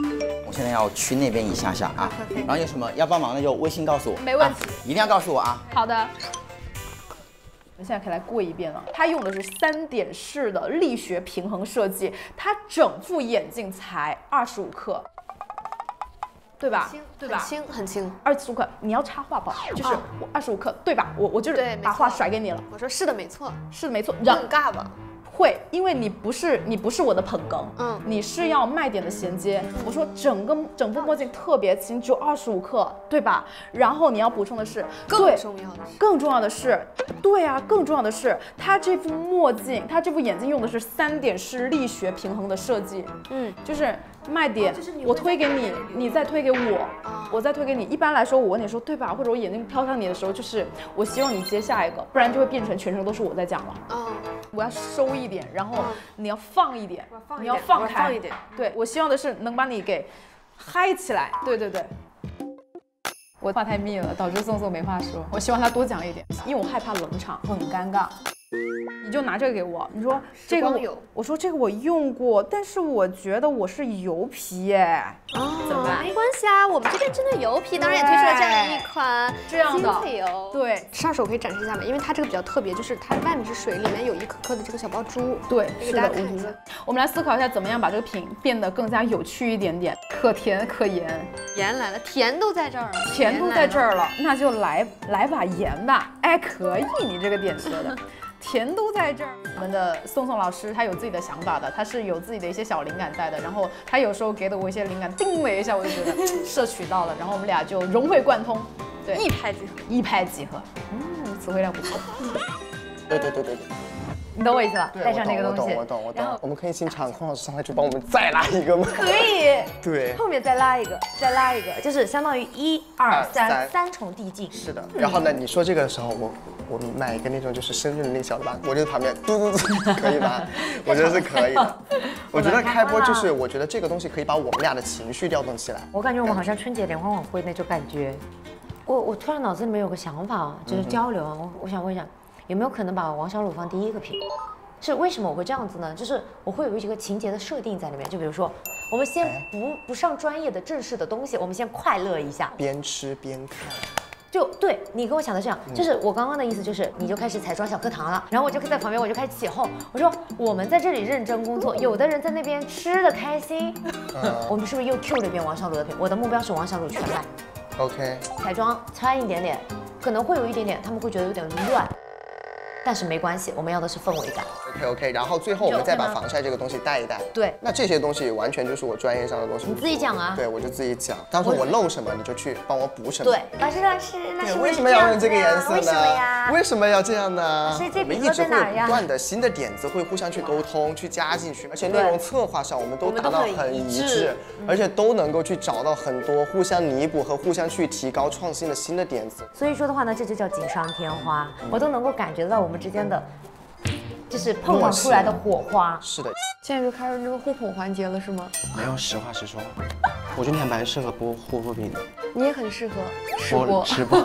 我现在要去那边一下下啊，然后有什么要帮忙的就微信告诉我， 没问题， 一定要告诉我啊。 好的。我们现在可以来过一遍了。它用的是三点式的力学平衡设计，它整副眼镜才二十五克。 对吧？ 对吧？很轻，很轻。 二十五克，你要插话不？就是我二十五克，对吧？我我就是把话甩给你了。 我说是的，没错， 是的，没错。 很尬吧？ 会，因为你不是你不是我的捧哏，嗯，你是要卖点的衔接。我说整个整副墨镜特别轻，只有二十五克，对吧？然后你要补充的是， 更重要的是， 更重要的是，对啊，更重要的是，它这副墨镜，它这副眼镜用的是三点式力学平衡的设计，嗯，就是卖点，我推给你，你再推给我，我再推给你。一般来说，我问你说对吧？或者我眼睛飘向你的时候，就是我希望你接下一个，不然就会变成全程都是我在讲了。哦，我要收一点，然后你要放一点，你要放开， 放一点。 对，我希望的是能把你给嗨起来。对对对。我话太密了，导致宋宋没话说。我希望他多讲一点，因为我害怕冷场，会很尴尬。你就拿这个给我，你说这个我，我说这个我用过，但是我觉得我是油皮耶， 哦， 怎么办？ 没关系啊，我们这边真的油皮，当然也推出了这样一款这样的精粹油。 对， 上手可以展示一下吗？因为它这个比较特别，就是它外面是水，里面有一颗颗的这个小宝珠。 对， 给大家看一下。 我们来思考一下，怎么样把这个品变得更加有趣一点点，可甜可盐。 盐来了，甜都在这儿了， 甜都在这儿了，那就来来把盐吧。哎，可以，你这个点说的。甜都在这儿。我们的宋宋老师他有自己的想法的，他是有自己的一些小灵感在的。然后他有时候给了我一些灵感，叮了一下，我就觉得摄取到了。然后我们俩就融会贯通，对， 一拍即合， 一拍即合。嗯，词汇量不错。 对对对对对。 你懂我意思吧？带上那个东西。 我懂我懂我懂。我们可以请场控老师上来去帮我们再拉一个吗？ 可以。 对。 后面再拉一个，再拉一个，就是相当于一二三三重递进。 是的。然后呢，你说这个的时候，我我买一个那种就是深圳的那小的吧，我就在旁边嘟嘟嘟，可以吧？我觉得是可以的。我觉得开播就是，我觉得这个东西可以把我们俩的情绪调动起来。 我感觉我们好像春节联欢晚会那种感觉。我我突然脑子里面有个想法啊，就是交流啊，我我想问一下。有没有可能把王小鲁放第一个品？是为什么我会这样子呢？就是我会有一个情节的设定在里面，就比如说，我们先不不上专业的正式的东西，我们先快乐一下， 边吃边看。 就对你跟我想的这样，就是我刚刚的意思就是，你就开始彩妆小课堂了，然后我就在旁边，我就开始起哄，我说我们在这里认真工作，有的人在那边吃的开心，我们是不是又 Q 了一遍王小鲁的品？我的目标是王小鲁全卖 ，OK， 彩妆穿一点点，可能会有一点点，他们会觉得有点乱。但是没关系，我们要的是氛围感。 OK OK， 然后最后我们再把防晒这个东西带一带。 对， 那这些东西完全就是我专业上的东西。 你自己讲啊。 对，我就自己讲。到时候我漏什么，你就去帮我补什么。 对，老师老师，那是为什么要用这个颜色呢？ 为什么呀？ 为什么要这样呢？ 所以这我们一直会不断的新的点子会互相去沟通，去加进去，而且内容策划上我们都达到很一致，而且都能够去找到很多互相弥补和互相去提高创新的新的点子。 所以说的话呢，这就叫锦上添花，我都能够感觉到我们之间的。就是碰撞出来的火花。 是的， 现在就开始这个互捧环节了，是吗？ 没有，实话实说，我觉得你还蛮适合播护肤品的。 你也很适合吃播。 吃播。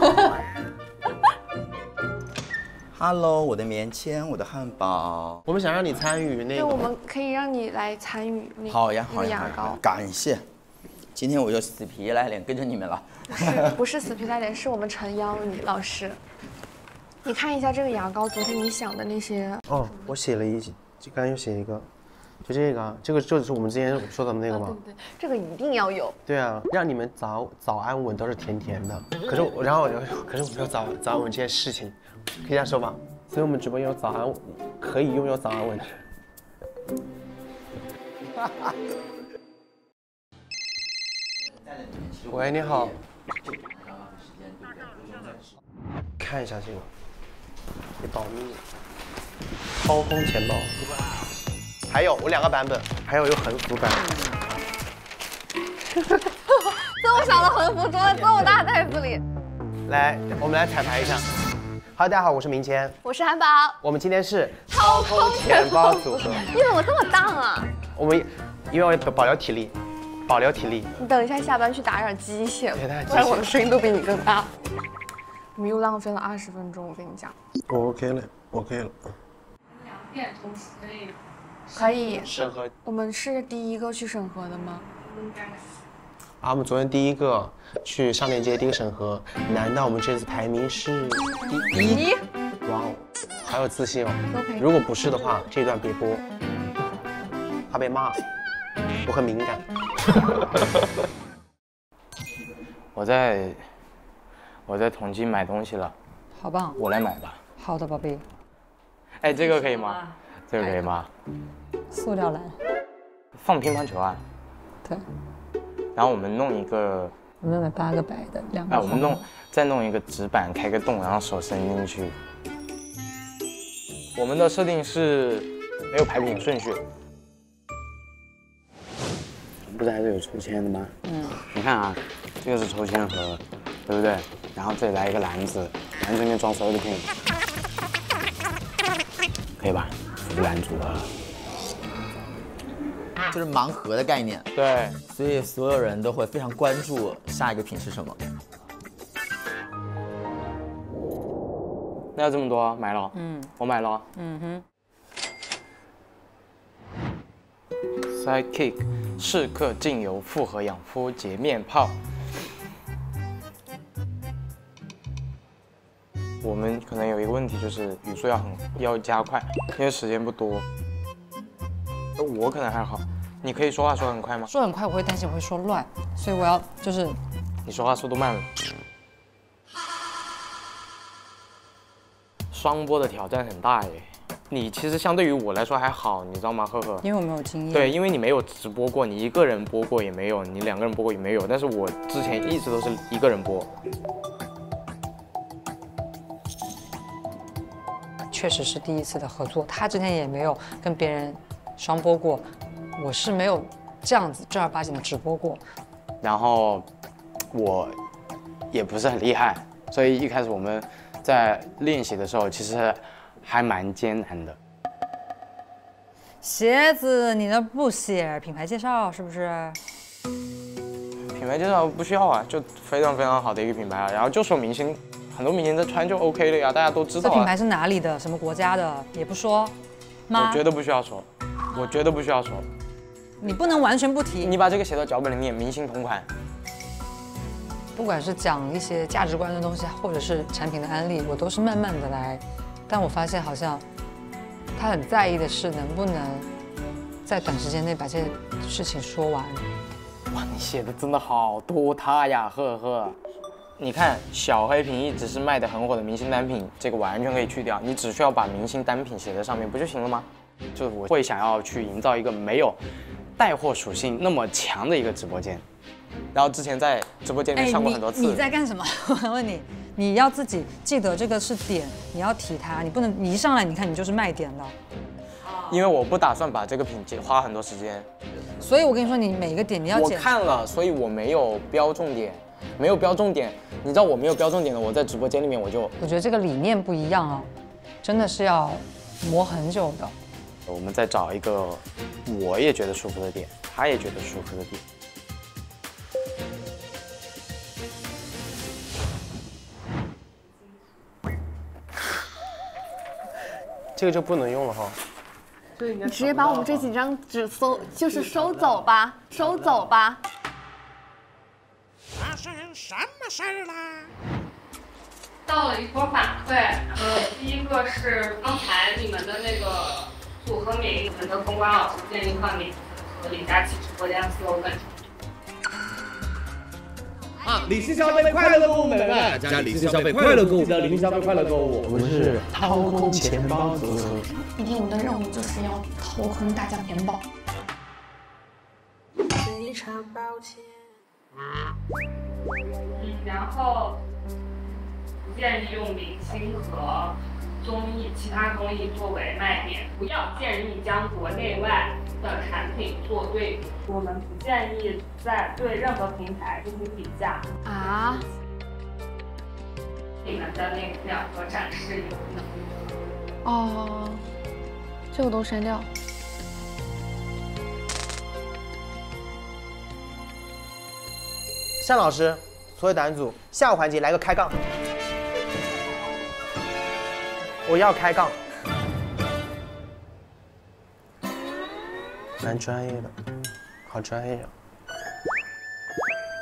Hello， 我的棉签，我的汉堡。 我们想让你参与那个。 对，我们可以让你来参与那个。 好呀，好呀， 牙膏。 感谢。今天我就死皮赖脸跟着你们了。 不是，不是死皮赖脸，是我们诚邀了你，老师。你看一下这个牙膏，昨天你想的那些。 哦，我写了一，就刚才又写一个，就这个，这个就是我们之前说的那个吗？ 对对，这个一定要有。 对啊，让你们早早安吻都是甜甜的。可是我，然后我就，可是我没有早早安吻这件事情，可以这样说吧？所以我们直播有早安，可以拥有早安吻。喂，你好。看一下这个。别保密，掏空钱包，还有我两个版本，还有一个横幅版。 这么小的横幅装在这么大袋子里。 来，我们来彩排一下。Hello， 大家好，我是明谦， 我是韩宝， 我们今天是掏空钱包组合。 你怎么这么荡啊？ 我们因为我要保留体力，保留体力。 你等一下下班去打点机械，不然我的声音都比你更大。我们又浪费了二十分钟，我跟你讲。 我 OK 了 ，OK 了。 两点同时可以。可以。 审核。 我们是第一个去审核的吗？应该。 啊，我们昨天第一个去上链接第一个审核，难道我们这次排名是第一？哇哦，好有自信哦。如果不是的话，这一段别播，怕被骂，我很敏感。 我在我在统计买东西了， 好棒， 我来买吧。 好的，宝贝。 哎，这个可以吗？这个可以吗？ 塑料篮。 放乒乓球啊？ 对。 然后我们弄一个， 我们买八个白的，两个。 哎，我们弄再弄一个纸板，开个洞，然后手伸进去。我们的设定是没有排品顺序。不是还是有抽签的吗？嗯。你看啊，这个是抽签盒，对不对？然后这里来一个篮子，篮子里面装所有的品，可以吧？福篮组合。 就是盲盒的概念。 对， 所以所有人都会非常关注下一个品是什么。 那要这么多，买了。 嗯， 我买了。 嗯哼。Sidekick 适克净油复合养肤洁面泡。我们可能有一个问题，就是语速要很要加快，因为时间不多。我可能还好，你可以说话说很快吗？ 说很快我会担心我会说乱，所以我要就是你说话速度慢了。双播的挑战很大耶，你其实相对于我来说还好，你知道吗，赫赫？ 因为我没有经验。 对，因为你没有直播过，你一个人播过也没有，你两个人播过也没有，但是我之前一直都是一个人播。 确实是第一次的合作，他之前也没有跟别人双播过，我是没有这样子正儿八经的直播过。 然后我也不是很厉害，所以一开始我们在练习的时候，其实还蛮艰难的。 鞋子你那不写品牌介绍是不是？ 品牌介绍不需要啊，就非常非常好的一个品牌啊，然后就说明星。很多明星在穿就 OK 了呀，大家都知道。 这品牌是哪里的？什么国家的？也不说吗？ 我觉得不需要说，我觉得不需要说。 你不能完全不提。 你把这个写到脚本里面，明星同款。 不管是讲一些价值观的东西，或者是产品的案例，我都是慢慢的来。但我发现好像他很在意的是能不能在短时间内把这些事情说完。 哇，你写的真的好多他呀，呵呵。你看，小黑瓶一直是卖的很火的明星单品，这个完全可以去掉，你只需要把明星单品写在上面不就行了吗？就是我会想要去营造一个没有带货属性那么强的一个直播间。然后之前在直播间里面上过很多次。 你, 你在干什么？我问你，你要自己记得这个是点，你要提它，你不能你一上来你看你就是卖点了。 因为我不打算把这个品花很多时间。 所以我跟你说，你每一个点你要我看了，所以我没有标重点。没有标重点，你知道我没有标重点的，我在直播间里面我就， 我觉得这个理念不一样啊，真的是要磨很久的。 我们再找一个我也觉得舒服的点，他也觉得舒服的点。 这个就不能用了哈。 你直接把我们这几张纸收，就是收走吧，收走吧。 发生什么事儿啦？ 到了一波反馈，呃，第一个是刚才你们的那个组合名，你们的公关老师建议换名字和李佳琦直播间 slogan。 啊，理性消费，快乐购物，美们，加理性消费，快乐购物，记得理性消费，快乐购物。 我们是掏空钱包组合。 今天我们的任务就是要掏空大家钱包。 非常抱歉。嗯，然后不建议用明星和综艺、其他综艺作为卖点，不要建议将国内外的产品做对比。我们不建议在对任何平台进行比价啊。 你们的那两个展示有能力。 哦，这个都删掉。 单老师，所有导演组，下个环节来个开杠。我要开杠。蛮专业的，好专业啊。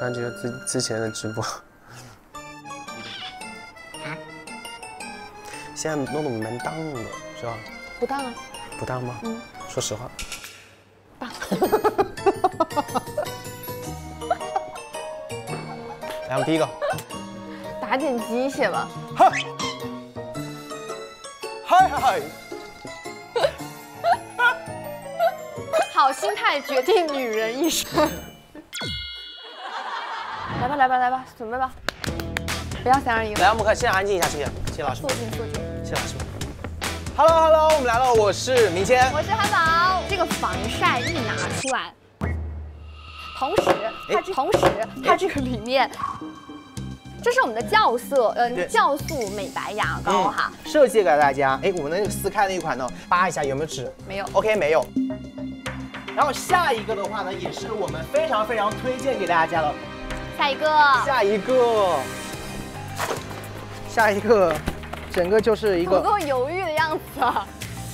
突然觉得之之前的直播，现在弄得蛮当的，是吧？ 不当啊。 不当吗？ 嗯。 说实话。 当。 来，我们第一个。 打点鸡血吧。 嗨嗨嗨！ 好心态决定女人一生。来吧来吧来吧，准备吧。不要三二一。 来，我们看，先安静一下，谢谢，谢谢老师。 坐静坐静。 谢谢老师。Hello Hello， 我们来了，我是明谦， 我是汉堡。这个防晒一拿出来，同时它这同时它这个里面。这是我们的酵色，呃，酵素美白牙膏哈， 嗯、设计给大家。哎，我们那个撕开那一款呢，扒一下有没有纸？ 没有。 OK， 没有。然后下一个的话呢，也是我们非常非常推荐给大家的。 下一个。 下一个。下一个，整个就是一个。 不够犹豫的样子啊。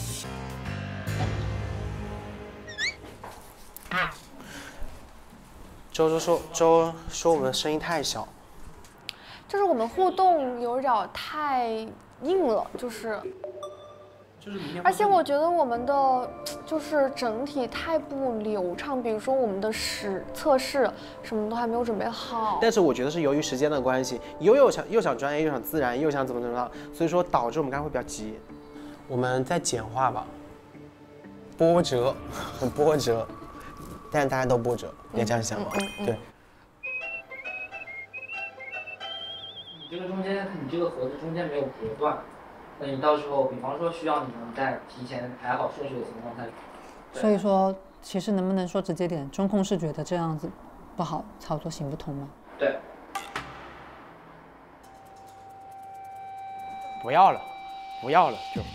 啊。周周说，周说我们的声音太小。 就是我们互动有点太硬了，就是， 就是里面， 而且我觉得我们的就是整体太不流畅，比如说我们的试测试什么都还没有准备好。 但是我觉得是由于时间的关系，又又想又想专业又想自然又想怎么怎么样，所以说导致我们刚才会比较急。我们再简化吧，波折，很波折，但是大家都波折，你也这样想吗？ 嗯嗯嗯、 对。 你这个中间，你这个盒子中间没有隔断，那你到时候，比方说需要你们在提前排好顺序的情况下， 所以说，其实能不能说直接点，中控是觉得这样子不好操作，行不通吗？ 对。 不要了，不要了，就。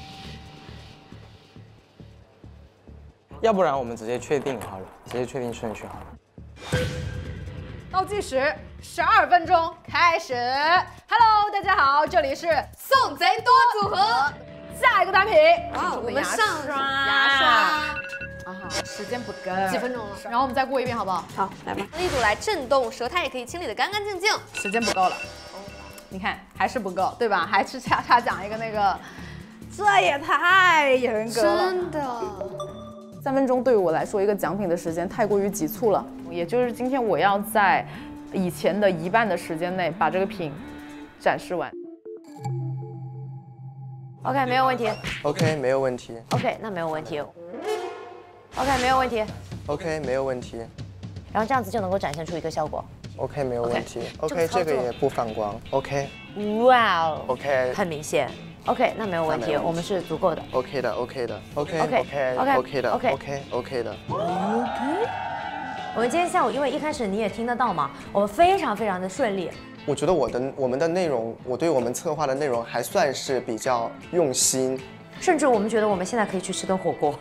要不然我们直接确定好了，直接确定顺序好了。 倒计时十二分钟开始。Hello， 大家好，这里是送贼多组合。下一个单品， 哇，我们上刷牙刷。啊好，时间不够， 几分钟了。 然后我们再过一遍，好不好？ 好，来吧。一组来震动，舌苔也可以清理的干干净净。 时间不够了，你看还是不够，对吧？还是差差讲一个那个，这也太严格了， 真的。 三分钟对于我来说，一个奖品的时间太过于急促了。也就是今天我要在以前的一半的时间内把这个品展示完。 OK， 没有问题。 OK， 没有问题。 OK， 那没有问题。OK， 没有问题。 OK， 没有问题。 然后这样子就能够展现出一个效果。 OK， 没有问题。OK， 这个也不反光。OK。 哇哦。 OK。 很明显。OK， 那没有问题，我们是足够的。 OK 的 ，OK 的 ，OK OK OK OK 的 OK OK OK 的。 OK。我们今天下午因为一开始你也听得到嘛，我们非常非常的顺利。 我觉得我的我们的内容，我对我们策划的内容还算是比较用心， 甚至我们觉得我们现在可以去吃顿火锅。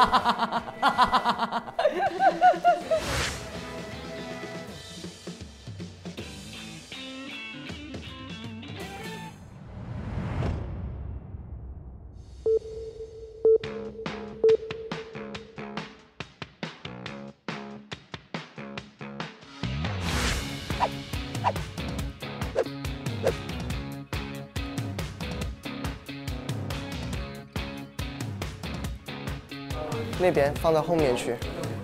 那边放到后面去。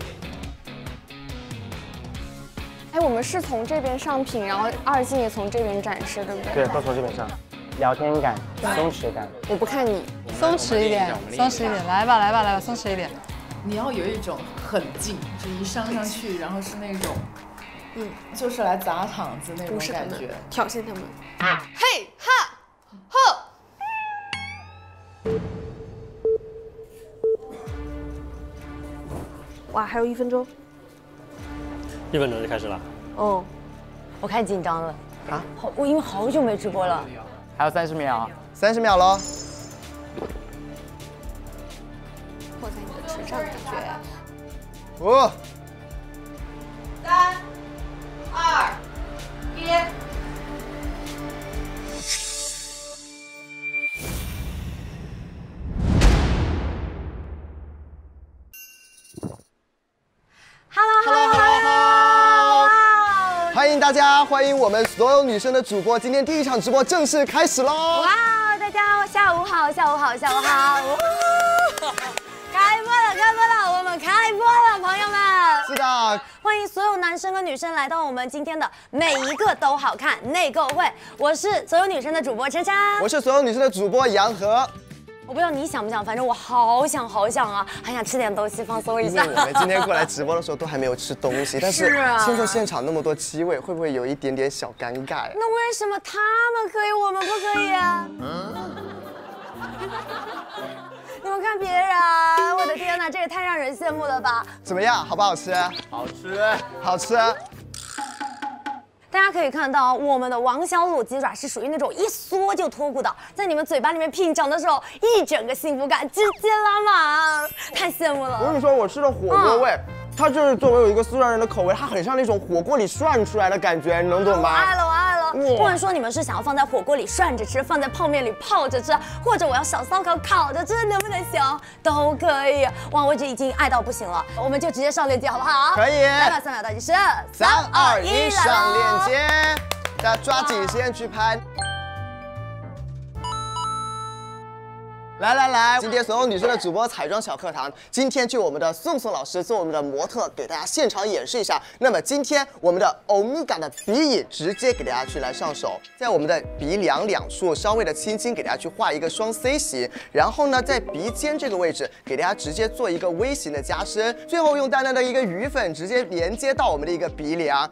哎，我们是从这边上品，然后二进也从这边展示，对不对？ 对，都从这边上。聊天感、松弛感。 我不看你， 松弛一点，松弛一点，来吧，来吧，来吧，松弛一点。 你要有一种很近，就一上上去，然后是那种，嗯，就是来砸场子那种感觉， 挑衅他们。 啊、 嘿哈呵。哇，还有一分钟。 一分钟就开始了。 哦，我太紧张了啊！好，我因为好久没直播了。 还有三十秒， 三十秒喽。 握在你的唇上的感觉。 五、 三、二、一。 Hello Hello Hello， 欢迎大大家，欢迎我们所有女生的主播，今天第一场直播正式开始喽！ 哇，大家下午好，下午好，下午好！开播了，开播了，我们开播了，朋友们！ 是的， 欢迎所有男生和女生来到我们今天的每一个都好看内购会。我是所有女生的主播珊珊， 我是所有女生的主播杨和。 我不知道你想不想，反正我好想好想啊，还想吃点东西放松一下。 因为我们今天过来直播的时候都还没有吃东西，但是现在现场那么多机位，会不会有一点点小尴尬呀？ 那为什么他们可以，我们不可以啊？你们看别人，我的天哪，这也太让人羡慕了吧！ 怎么样，好不好吃？ 好吃， 好吃。 大家可以看到，我们的王小卤鸡爪是属于那种一嗦就脱骨的，在你们嘴巴里面品尝的时候，一整个幸福感直接拉满，太羡慕了。 我跟你说，我吃的火锅味。嗯它就是作为有一个四川人的口味，它很像那种火锅里涮出来的感觉，你能懂吗？ 我爱了，我爱了。不管说你们是想要放在火锅里涮着吃，放在泡面里泡着吃，或者我要小烧烤烤着吃，能不能行？都可以。哇，我这已经爱到不行了，我们就直接上链接好不好？ 可以。 来吧，三秒倒计时， 三二一，上链接，大家抓紧时间去拍。来来来，今天所有女生的主播彩妆小课堂，今天就我们的宋宋老师做我们的模特，给大家现场演示一下。那么今天我们的欧米伽的鼻影直接给大家去来上手，在我们的鼻梁两处稍微的轻轻给大家去画一个双 C 型，然后呢在鼻尖这个位置给大家直接做一个微型的加深，最后用淡淡的一个余粉直接连接到我们的一个鼻梁，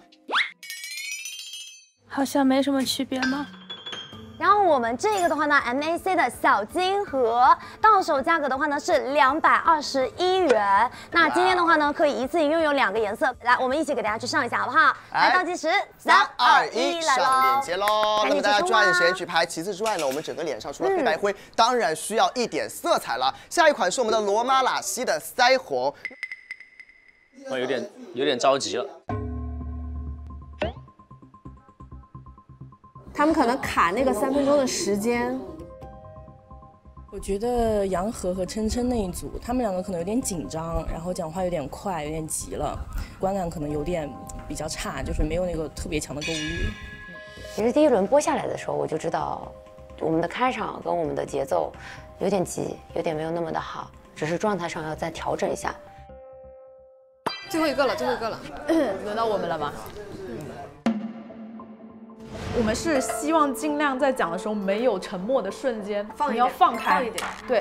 好像没什么区别吗？ 然后我们这个的话呢 ，M A C 的小金盒，到手价格的话呢是两百二十一元。那今天的话呢，可以一次拥有两个颜色。来，我们一起给大家去上一下，好不好？来，倒计时，三二一， 上链接喽！那么大家抓紧时间去拍。其次之外呢，我们整个脸上除了黑白灰，嗯、当然需要一点色彩了。下一款是我们的罗马拉西的腮红。 我有点有点着急了。 他们可能卡那个三分钟的时间。 我觉得杨和和琛琛那一组，他们两个可能有点紧张，然后讲话有点快，有点急了，观感可能有点比较差，就是没有那个特别强的购物欲。 其实第一轮播下来的时候，我就知道我们的开场跟我们的节奏有点急，有点没有那么的好，只是状态上要再调整一下。 最后一个了，最后一个了， 轮到我们了吗？我们是希望尽量在讲的时候没有沉默的瞬间，你要放开， 放一点， 对。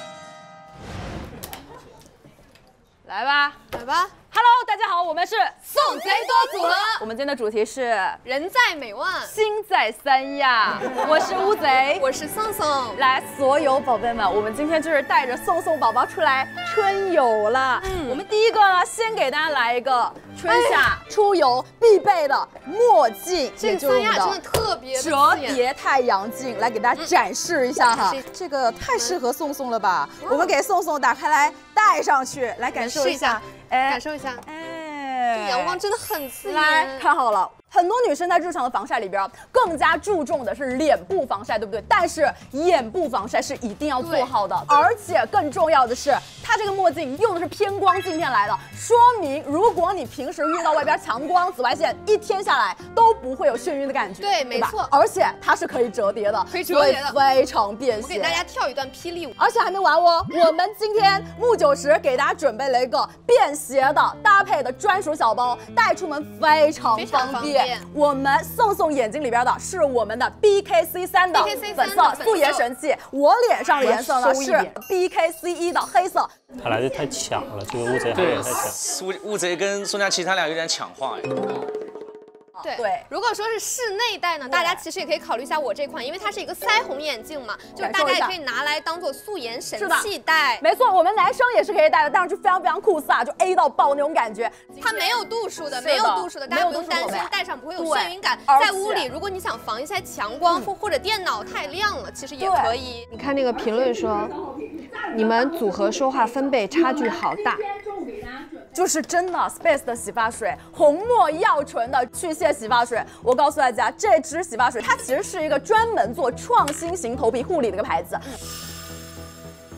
来吧， 来吧。 Hello， 大家好，我们是宋贼多组合。 我们今天的主题是人在美万， 心在三亚。我是乌贼， 我是宋宋。 来，所有宝贝们，我们今天就是带着宋宋宝宝出来春游了。嗯，我们第一个呢，先给大家来一个春夏出游必备的墨镜， 这个三亚真的特别的折叠太阳镜，来给大家展示一下哈。这个太适合宋宋了吧？我们给宋宋打开来戴上去，来感受一下。 哎，感受一下，哎，这阳光真的很刺眼。 来，看好了，很多女生在日常的防晒里边，更加注重的是脸部防晒，对不对？但是眼部防晒是一定要做好的，而且更重要的是，它这个墨镜用的是偏光镜片来的，说明如果你平时遇到外边强光、紫外线，一天下来都不会有眩晕的感觉。 对，没错。 而且它是可以折叠的， 可以折叠的， 非常便携。 我给大家跳一段霹雳舞， 而且还没完哦，我们今天木九十给大家准备了一个便携的搭配的专属小包，带出门非常方便。我们宋宋眼睛里边的是我们的 B K C 三的粉色素颜神器，我脸上的颜色呢是 B K C 一的黑色。 他来的太抢了，这个乌贼来的太抢。 乌乌贼跟宋佳琪他俩有点抢话哎。 对对，如果说是室内戴呢，大家其实也可以考虑一下我这款，因为它是一个腮红眼镜嘛，就是大家也可以拿来当做素颜神器戴。 没错，我们男生也是可以戴的，但是就非常非常酷飒，就 A 到爆那种感觉。 它没有度数的，没有度数的，大家不用担心戴上不会有眩晕感。在屋里，如果你想防一些强光或或者电脑太亮了，其实也可以。 你看那个评论说，你们组合说话分贝差距好大。 就是真的 Space 的洗发水，红墨药醇的去屑洗发水。我告诉大家，这支洗发水它其实是一个专门做创新型头皮护理的一个牌子。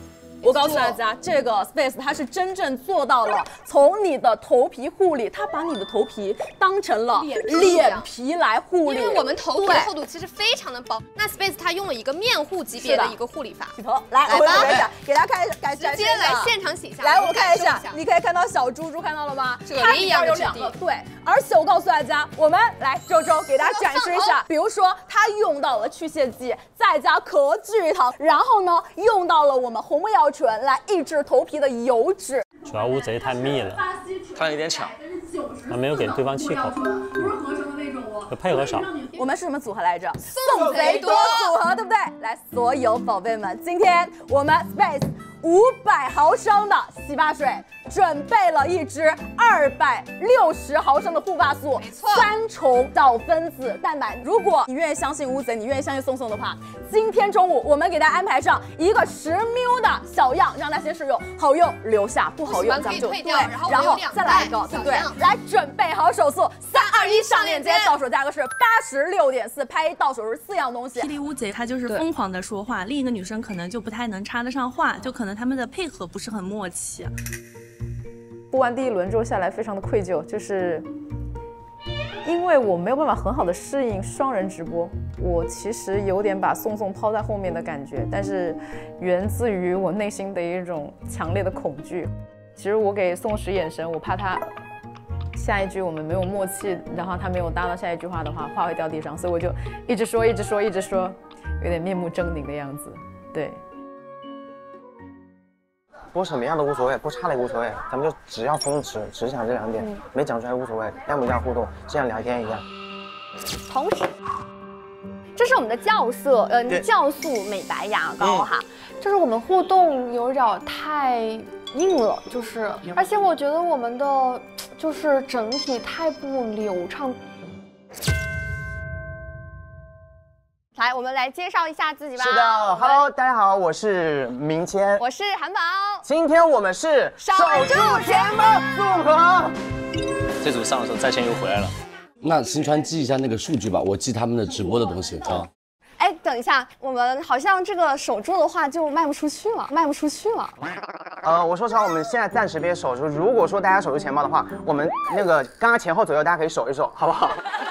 我告诉大家，这个 Space 它是真正做到了从你的头皮护理，它把你的头皮当成了脸皮来护理。 因为我们头皮的厚度其实非常的薄，那 Space 它用了一个面护级别的一个护理法。 洗头，来，来吧，给大家看一下， 直接来现场洗一下。 来，我们看一下，你可以看到小猪猪，看到了吗？它里面有两个，对。而且我告诉大家，我们来周周给大家展示一下，比如说它用到了去屑剂，再加壳聚糖，然后呢用到了我们红木药醇来抑制头皮的油脂。 主要乌贼太密了， 他有点抢， 他没有给对方气口，就配合少。 我们是什么组合来着？送贼多组合，对不对？来，所有宝贝们，今天我们 Space 五百毫升的洗发水，准备了一支二百六十毫升的护发素，三重角分子蛋白。如果你愿意相信乌贼，你愿意相信宋宋的话，今天中午我们给大家安排上一个十 ml 的小样，让大家先试用，好用留下，不好用咱们就对，然后再来一个，对不对？来，准备好手速，三二一，上链接，到手价格是八十六点四，拍一到手是四样东西。 霹雳乌贼它就是疯狂的说话，另一个女生可能就不太能插得上话，就可能他们的配合不是很默契。 播完第一轮之后下来，非常的愧疚，就是因为我没有办法很好的适应双人直播，我其实有点把宋宋抛在后面的感觉，但是源自于我内心的一种强烈的恐惧。其实我给宋石眼神，我怕他下一句我们没有默契，然后他没有搭到下一句话的话，话会掉地上，所以我就一直说，一直说，一直说，有点面目狰狞的样子，对。 播什么样的无所谓，播差了也无所谓，咱们就只要峰值，只讲这两点，嗯、没讲出来无所谓，要不这样互动，这样聊天一下。 同时，这是我们的酵色，呃，酵素美白牙膏哈，嗯、就是我们互动有点太硬了，就是，而且我觉得我们的就是整体太不流畅。来，我们来介绍一下自己吧。 是的 ，Hello， 大家好，我是明谦， 我是韩宝。 今天我们是守住前方组合。 这组上的时候，在线又回来了。 那新川记一下那个数据吧，我记他们的直播的东西啊。 哎，等一下，我们好像这个守住的话就卖不出去了，卖不出去了。 呃，我说实话，我们现在暂时别守住。如果说大家守住钱包的话，我们那个刚刚前后左右大家可以守一守，好不好？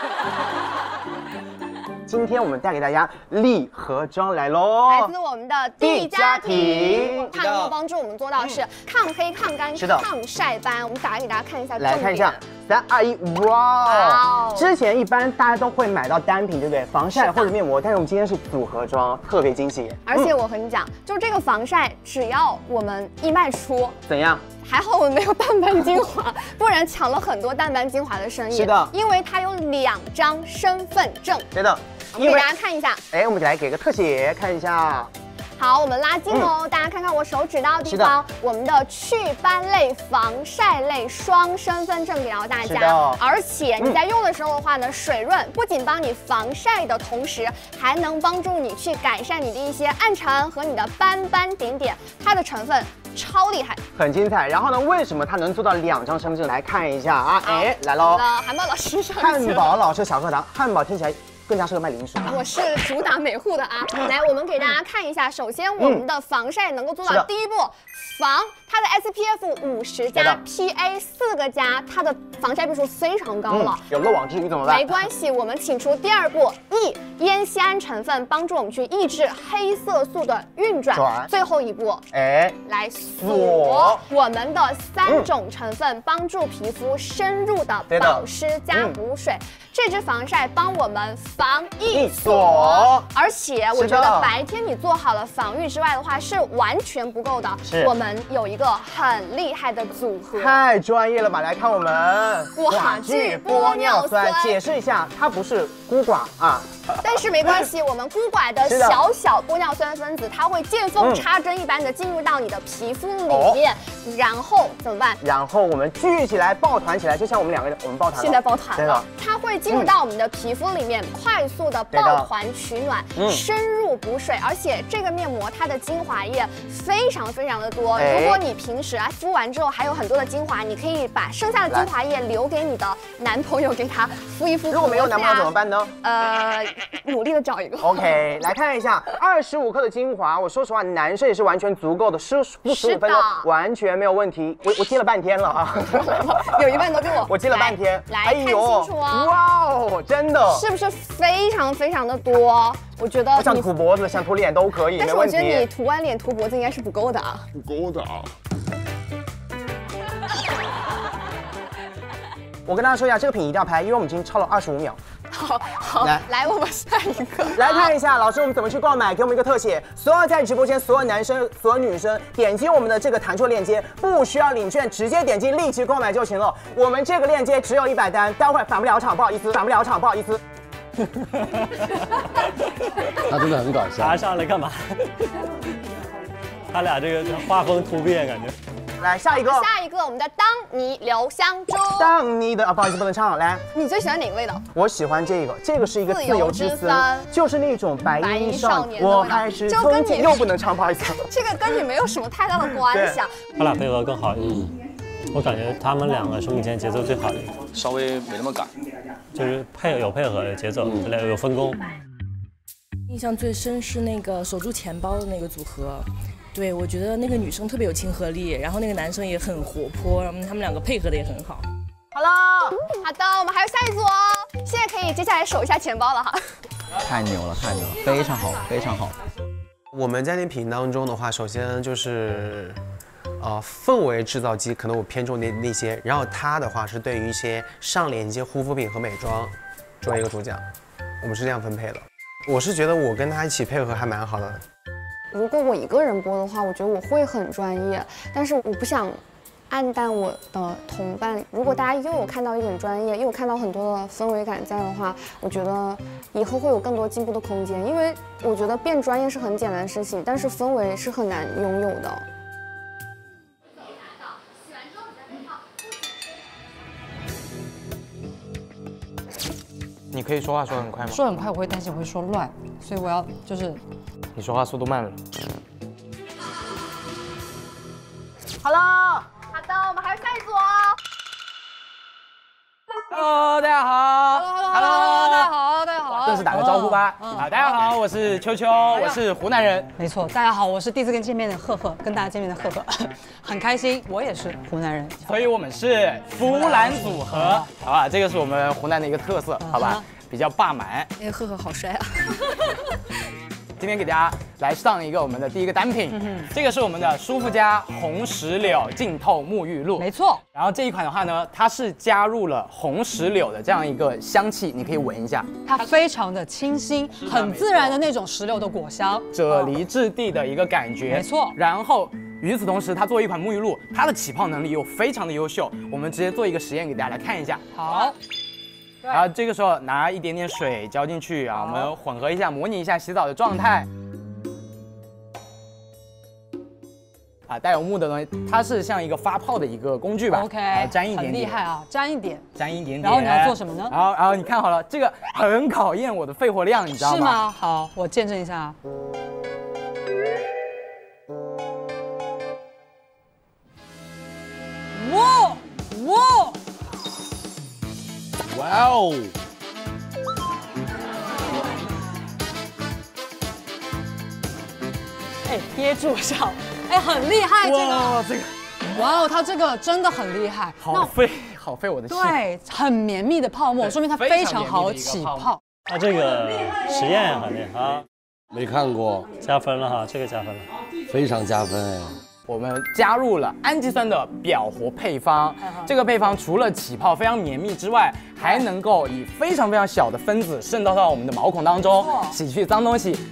今天我们带给大家丽盒装来喽， 来自我们的D家庭，它能够帮助我们做到是抗黑、抗干、抗晒斑。我们打开给大家看一下， 来看一下，三二一，哇！之前一般大家都会买到单品，对不对？防晒或者面膜，但是我们今天是组合装，特别惊喜。 而且我和你讲，就这个防晒，只要我们一卖出， 怎样？ 还好我们没有淡斑精华，不然抢了很多淡斑精华的生意。 是的， 因为它有两张身份证。 对的。 我们给大家看一下， 哎，我们来给个特写看一下。 好，我们拉近哦，嗯、大家看看我手指到的地方，我们的祛斑类、防晒类双身份证给到大家。而且你在用的时候的话呢，嗯、水润不仅帮你防晒的同时，还能帮助你去改善你的一些暗沉和你的斑斑点点，它的成分超厉害， 很精彩。然后呢，为什么它能做到两张身份证？来看一下啊，哎，来喽， 韩宝老师上汉堡老师小课堂，汉堡听起来更加适合卖零食。 我是主打美护的啊！来，我们给大家看一下，首先我们的防晒能够做到第一步，防它的 S P F 五十加 P A 四个加，它的防晒倍数非常高了。 有漏网之鱼怎么办？ 没关系，我们请出第二步 E 烟酰胺成分，帮助我们去抑制黑色素的运转。最后一步， 哎， 来锁我们的三种成分，帮助皮肤深入的保湿加补水。这支防晒帮我们防一锁，而且我觉得白天你做好了防御之外的话是完全不够的。我们有一个很厉害的组合， 太专业了吧！来看我们寡聚玻尿酸， 解释一下，它不是孤寡啊。 但是没关系，我们孤寡的小小玻尿酸分子，它会见缝插针一般的进入到你的皮肤里面，哦、然后怎么办？ 然后我们聚起来，抱团起来，就像我们两个人，我们抱团了。 现在抱团了，它会进入到我们的皮肤里面，快速的抱团取暖， 嗯、 深入补水，而且这个面膜它的精华液非常非常的多。哎、如果你平时啊敷完之后还有很多的精华，你可以把剩下的精华液留给你的男朋友，给他敷一敷。 如果没有男朋友怎么办呢？ 呃，努力的找一个。 OK， 来看一下二十五克的精华，我说实话，男生也是完全足够的，十不十五分钟完全没有问题。我我接了半天了啊， 有一半都给我。 我接了半天， 来，来看清楚哦。 哇哦，真的， 是不是非常非常的多？我觉得像涂脖子、像涂脸都可以， 但是我觉得你涂完脸涂脖子应该是不够的啊， 不够的啊。我跟大家说一下，这个品一定要拍，因为我们已经超了二十五秒。 好，好，来，来，我们下一个， 来看一下，老师，我们怎么去购买？给我们一个特写，所有在直播间所有男生、所有女生，点击我们的这个弹出链接，不需要领券，直接点击立即购买就行了。我们这个链接只有一百单，待会儿返不了场，不好意思，返不了场，不好意思。 他真的很搞笑。 他上来干嘛？他俩这个画风突变，感觉。 来下一个， 下一个我们的当你留香珠， 当你的啊，不好意思不能唱，来， 你最喜欢哪个味道？ 我喜欢这个，这个是一个自由之森，就是那种白衣少年， 我还是从前又不能唱，不好意思， 这个跟你没有什么太大的关系啊。 他俩配合更好一点，我感觉他们两个是目前节奏最好的一个， 稍微没那么赶， 就是配有配合有节奏，有有分工。 印象最深是那个守住钱包的那个组合。对，我觉得那个女生特别有亲和力，然后那个男生也很活泼，然后他们两个配合的也很好。 好了，好的，我们还有下一组哦，现在可以接下来守一下钱包了哈。 太牛了，太牛了，非常好，非常好。 我们在那品当中的话，首先就是，呃，氛围制造机可能我偏重那那些，然后它的话是对于一些上脸接护肤品和美妆做一个主讲，我们是这样分配的。我是觉得我跟他一起配合还蛮好的。 如果我一个人播的话，我觉得我会很专业，但是我不想暗淡我的同伴。如果大家又有看到一点专业，又有看到很多的氛围感在的话，我觉得以后会有更多进步的空间。因为我觉得变专业是很简单的事情，但是氛围是很难拥有的。 你可以说话说很快吗？ 说很快我会担心我会说乱，所以我要就是。 你说话速度慢了。 好了，好的，我们还有下一组哦。 Hello， 大家好。 Hello， 大家好，大家好。 正式打个招呼吧。啊，大家好，我是秋秋，我是湖南人。 没错，大家好，我是第一次跟见面的赫赫，跟大家见面的赫赫，很开心，我也是湖南人。 所以我们是湖南组合，好吧？这个是我们湖南的一个特色，好吧？比较霸蛮。 哎，赫赫好帅啊！ 今天给大家来上一个我们的第一个单品，嗯、这个是我们的舒肤佳红石榴净透沐浴露， 没错。 然后这一款的话呢，它是加入了红石榴的这样一个香气，你可以闻一下， 它非常的清新，很自然的那种石榴的果香， 啫喱质地的一个感觉， 没错。 然后与此同时，它作为一款沐浴露，它的起泡能力又非常的优秀，我们直接做一个实验给大家来看一下。 好。 然后这个时候拿一点点水浇进去啊，我们混合一下，模拟一下洗澡的状态。啊，带有木的东西，它是像一个发泡的一个工具吧 ？OK， 啊、沾一点点， 很厉害啊，沾一点， 沾一点点。 然后你要做什么呢？ 然后，然后你看好了，这个很考验我的肺活量，你知道吗？ 是吗？好，我见证一下。哇哇！ 哇哦！ 哎，憋住笑，哎，很厉害这个。 哇，这个， 哇哦，它这个真的很厉害。 好费，好费我的气。 对，很绵密的泡沫，说明它非常好起泡。 它这个实验很厉害啊， 没看过， 加分了哈，这个加分了， 非常加分哎。 我们加入了氨基酸的表活配方，这个配方除了起泡非常绵密之外，还能够以非常非常小的分子渗透到我们的毛孔当中，洗去脏东西。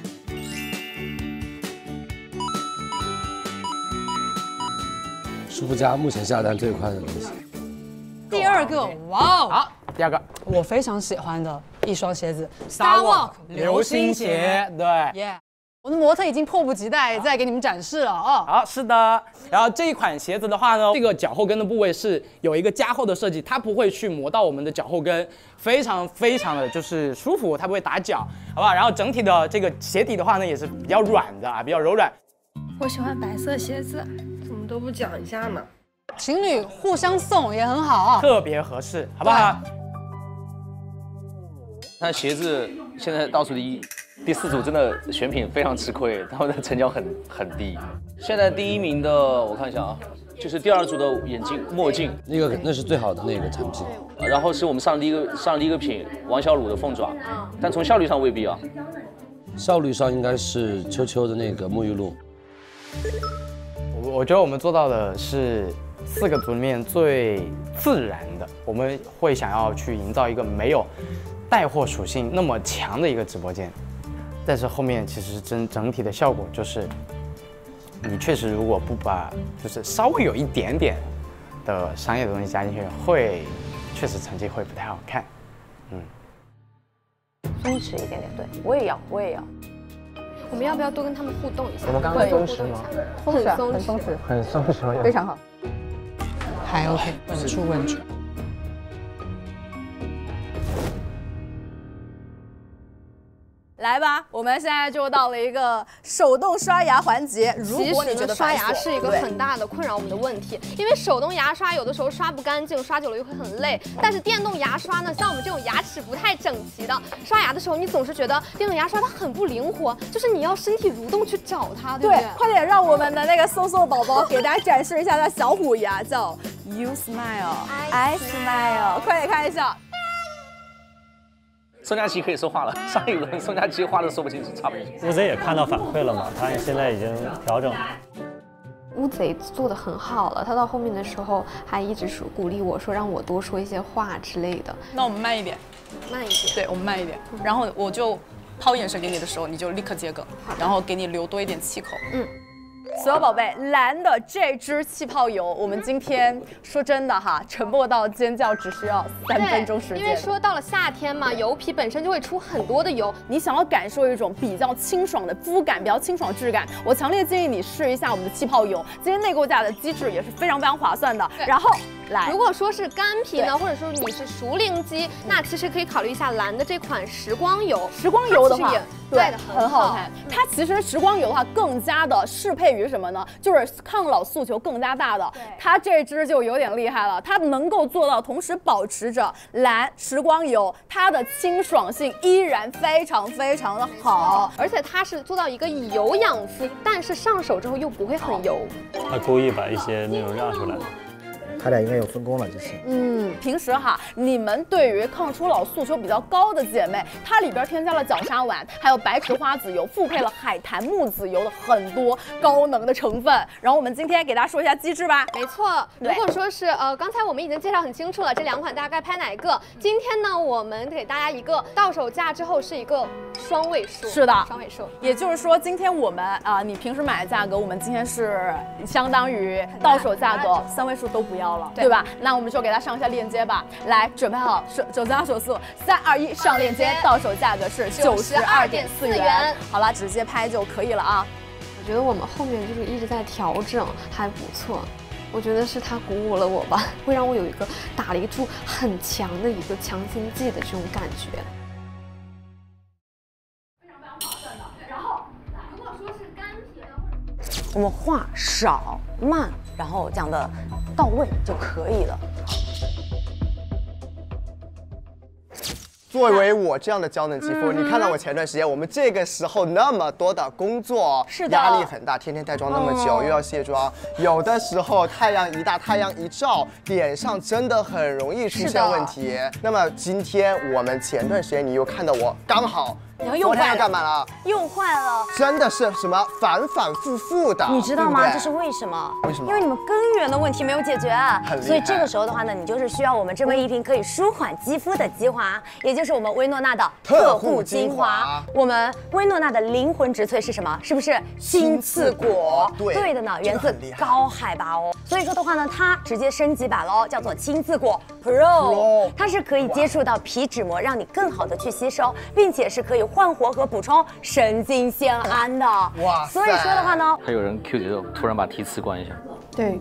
舒肤佳目前下单最快的东西。 第二个，哇哦！ 好，第二个我非常喜欢的一双鞋子 ，Star Walk 流星鞋，对。 我的模特已经迫不及待在给你们展示了啊！ 好，是的。然后这一款鞋子的话呢，这个脚后跟的部位是有一个加厚的设计，它不会去磨到我们的脚后跟，非常非常的就是舒服，它不会打脚，好不好？然后整体的这个鞋底的话呢，也是比较软的啊，比较柔软。 我喜欢白色鞋子，怎么都不讲一下呢？ 情侣互相送也很好啊， 特别合适，好不好？ 那鞋子现在倒数第一。第四组真的选品非常吃亏，他们的成交很很低。现在第一名的我看一下啊，就是第二组的眼镜墨镜， 那个那是最好的那个产品。 然后是我们上第一个上第一个品王小鲁的凤爪，但从效率上未必啊。 效率上应该是秋秋的那个沐浴露。 我我觉得我们做到的是四个组里面最自然的，我们会想要去营造一个没有带货属性那么强的一个直播间。但是后面其实整整体的效果就是，你确实如果不把就是稍微有一点点的商业的东西加进去，会确实成绩会不太好看。嗯， 松弛一点点，对我也要，我也要。 我们要不要多跟他们互动一下？ 我们刚刚松弛吗？ 很松弛， 很松弛， 很松弛， 非常好， 还 OK， 稳住稳住。 来吧，我们现在就到了一个手动刷牙环节。如果你觉得刷牙是一个很大的困扰我们的问题，因为手动牙刷有的时候刷不干净，刷久了又会很累。但是电动牙刷呢，像我们这种牙齿不太整齐的，刷牙的时候你总是觉得电动牙刷它很不灵活，就是你要身体蠕动去找它，对不对？ 对，快点让我们的那个搜搜宝宝给大家展示一下它小虎牙，叫 You Smile I Smile， 快点看一下。 宋佳琪可以说话了，上一轮宋佳琪话都说不清楚，差不多。 乌贼也看到反馈了嘛，他现在已经调整了。 乌贼做的很好了，他到后面的时候还一直说鼓励我说让我多说一些话之类的。 那我们慢一点， 慢一点， 对我们慢一点，然后我就抛眼神给你的时候，你就立刻接梗，然后给你留多一点气口。嗯。所有宝贝，蓝的这支气泡油，我们今天说真的哈，沉默到尖叫只需要三分钟时间。 因为说到了夏天嘛，油皮本身就会出很多的油， 你想要感受一种比较清爽的肤感，比较清爽的质感，我强烈建议你试一下我们的气泡油。今天内购价的机制也是非常非常划算的。然后来， 如果说是干皮呢，或者说你是熟龄肌，那其实可以考虑一下蓝的这款时光油。 时光油的话， 对， 很好看。它其实时光油的话，更加的适配于什么呢？就是抗老诉求更加大的。它这支就有点厉害了，它能够做到同时保持着蓝时光油，它的清爽性依然非常非常的好， 而且它是做到一个以油养肤，但是上手之后又不会很油。 他故意把一些内容让出来。 他俩应该有分工了，这次。 嗯，平时哈，你们对于抗初老诉求比较高的姐妹，它里边添加了角鲨烷，还有白池花籽油，复配了海棠木籽油的很多高能的成分。然后我们今天给大家说一下机制吧。 没错，如果说是呃，刚才我们已经介绍很清楚了，这两款大概拍哪个？今天呢，我们给大家一个到手价之后是一个双位数。 是的， 双位数。 也就是说，今天我们啊、呃，你平时买的价格，我们今天是相当于到手价格三位数都不要。对, 对吧？那我们就给它上一下链接吧。来，准备好手手机上手速，三二一，上链接。到手价格是九十二点四元。好了，直接拍就可以了啊。 我觉得我们后面就是一直在调整，还不错。我觉得是他鼓舞了我吧，会让我有一个打了一注很强的一个强心剂的这种感觉。 我们话少慢，然后讲的到位就可以了。 作为我这样的娇嫩肌肤，嗯、你看到我前段时间，我们这个时候那么多的工作， 是的， 压力很大，天天带妆那么久，嗯、又要卸妆，有的时候太阳一大，太阳一照，脸上真的很容易出现问题。那么今天我们前段时间你又看到我刚好。 然后又坏了，要干嘛了？ 又坏了， 真的是什么反反复复的， 你知道吗？ 对对这是为什么？ 为什么？ 因为你们根源的问题没有解决，所以这个时候的话呢，你就是需要我们这么一瓶可以舒缓肌肤的精华，也就是我们薇诺娜的特护精华。我们薇诺娜的灵魂植萃是什么？是不是青刺果？ 对， 对的呢，源自高海拔哦。所以说的话呢，它直接升级版喽，叫做青刺果 Pro， 它是可以接触到皮脂膜，让你更好的去吸收，并且是可以焕活和补充神经酰胺的。哇，所以说的话呢， 还有人 Q 节奏，突然把提词关一下。 对，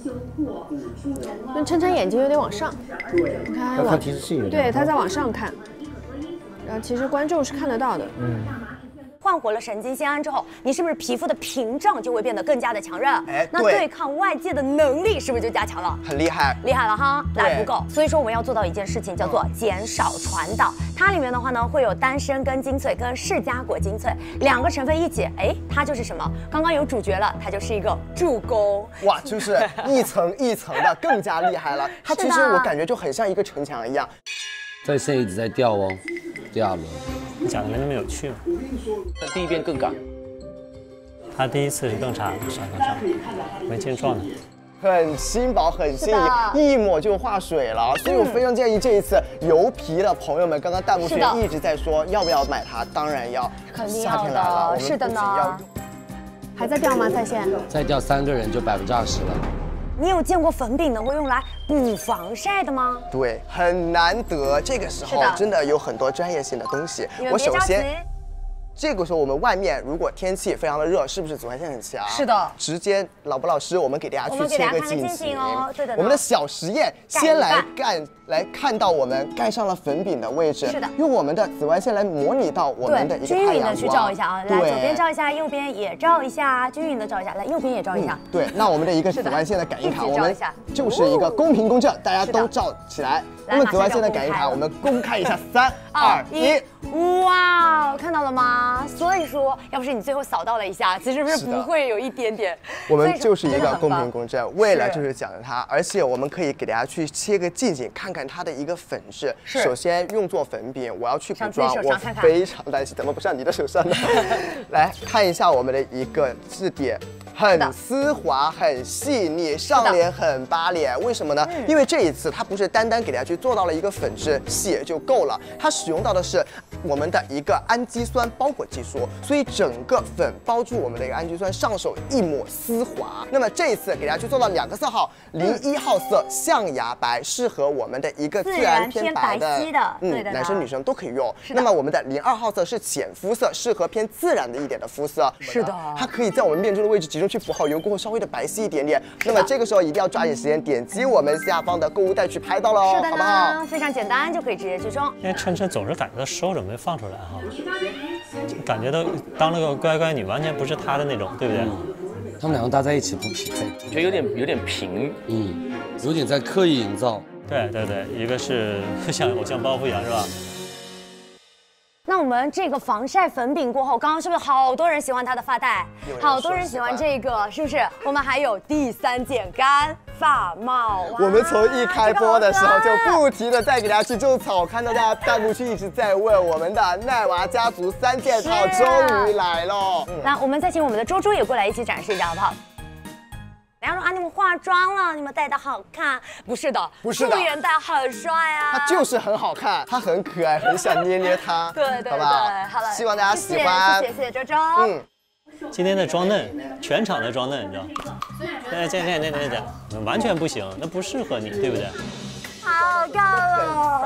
那琛琛眼睛有点往上，你看他往提示器， 对，他在往上看，然后其实观众是看得到的。嗯。 焕活了神经酰胺之后，你是不是皮肤的屏障就会变得更加的强韧？哎，那对抗外界的能力是不是就加强了？ 很厉害， 厉害了哈，那还不够。所以说我们要做到一件事情，叫做减少传导。它里面的话呢，会有丹参根精粹跟释迦果精粹两个成分一起，哎，它就是什么？刚刚有主角了，它就是一个助攻。 哇，就是一层一层的，更加厉害了。它其实我感觉就很像一个城墙一样。 在线一直在掉哦，第二轮。 你讲的没那么有趣嘛？ 但第一遍更尬。 他第一次是更差，上上上，没进状态。 很轻薄，很轻盈，一抹就化水了。所以我非常建议这一次油皮的朋友们，刚刚弹幕区一直在说要不要买它，当然要。 肯定要的，是的呢。 还在掉吗？在线？ 再掉三个人就百分之二十了。 你有见过粉饼能够用来补防晒的吗？ 对，很难得。这个时候真的有很多专业性的东西。 我首先， 这个时候我们外面如果天气非常的热，是不是紫外线很强？ 是的。 直接老布老师，我们给大家去切个近景哦。对的。 我们的小实验，先来干来看到我们盖上了粉饼的位置。 是的。 用我们的均匀线来模拟到我们的一个太阳光。 均匀的去照一下啊，来左边照一下，右边也照一下，均匀的照一下，来右边也照一下。 对，那我们的一个紫外线的感应卡，我们就是一个公平公正，大家都照起来。那么紫外线的感应卡，我们公开一下，三二一。 哇，看到了吗？所以说，要不是你最后扫到了一下，其实是不会有一点点。 我们就是一个公平公正，为了就是讲它，而且我们可以给大家去切个近景，看看它的一个粉质。首先用作粉饼，我要去补妆，我非常担心，怎么不上你的手上呢？来看一下我们的一个质地。 很丝滑，很细腻，上脸很扒脸。为什么呢？因为这一次它不是单单给大家去做到了一个粉质细就够了，它使用到的是我们的一个氨基酸包裹技术，所以整个粉包住我们的一个氨基酸，上手一抹丝滑。那么这一次给大家去做到两个色号，零一号色象牙白，适合我们的一个自然偏白的，嗯，男生女生都可以用。那么我们的零二号色是浅肤色，适合偏自然的一点的肤色。 是的， 它可以在我们面中的位置集中。 去补好油过后稍微的白皙一点点，那么这个时候一定要抓紧时间点击我们下方的购物袋去拍到喽，好不好？ 非常简单就可以直接去装。 因为琛琛总是感觉她收着没放出来哈，感觉都当了个乖乖女，完全不是她的那种，对不对？ 他们两个搭在一起不匹配， 我觉得有点有点平， 嗯，有点在刻意营造。 对对对，一个是像偶像包袱一样，是吧？ 那我们这个防晒粉饼过后，刚刚是不是好多人喜欢它的发带？好多人喜欢这个，是不是？我们还有第三件干发帽。 我们从一开播的时候就不停的在给大家去种草，看到大家弹幕区一直在问我们的奈娃家族三件套终于来了。 来，我们再请我们的周周也过来一起展示一下，好不好？ 人家说啊，你们化妆了，你们戴的好看，不是的， 不是的， 素颜戴很帅啊， 它就是很好看，它很可爱，很想捏捏它， 对对对， 好不好？好了，希望大家喜欢， 谢谢谢谢周周，嗯， 今天的妆嫩，全场的妆嫩，你知道？对，这这这这这，完全不行，那不适合你，对不对？ 好好看哦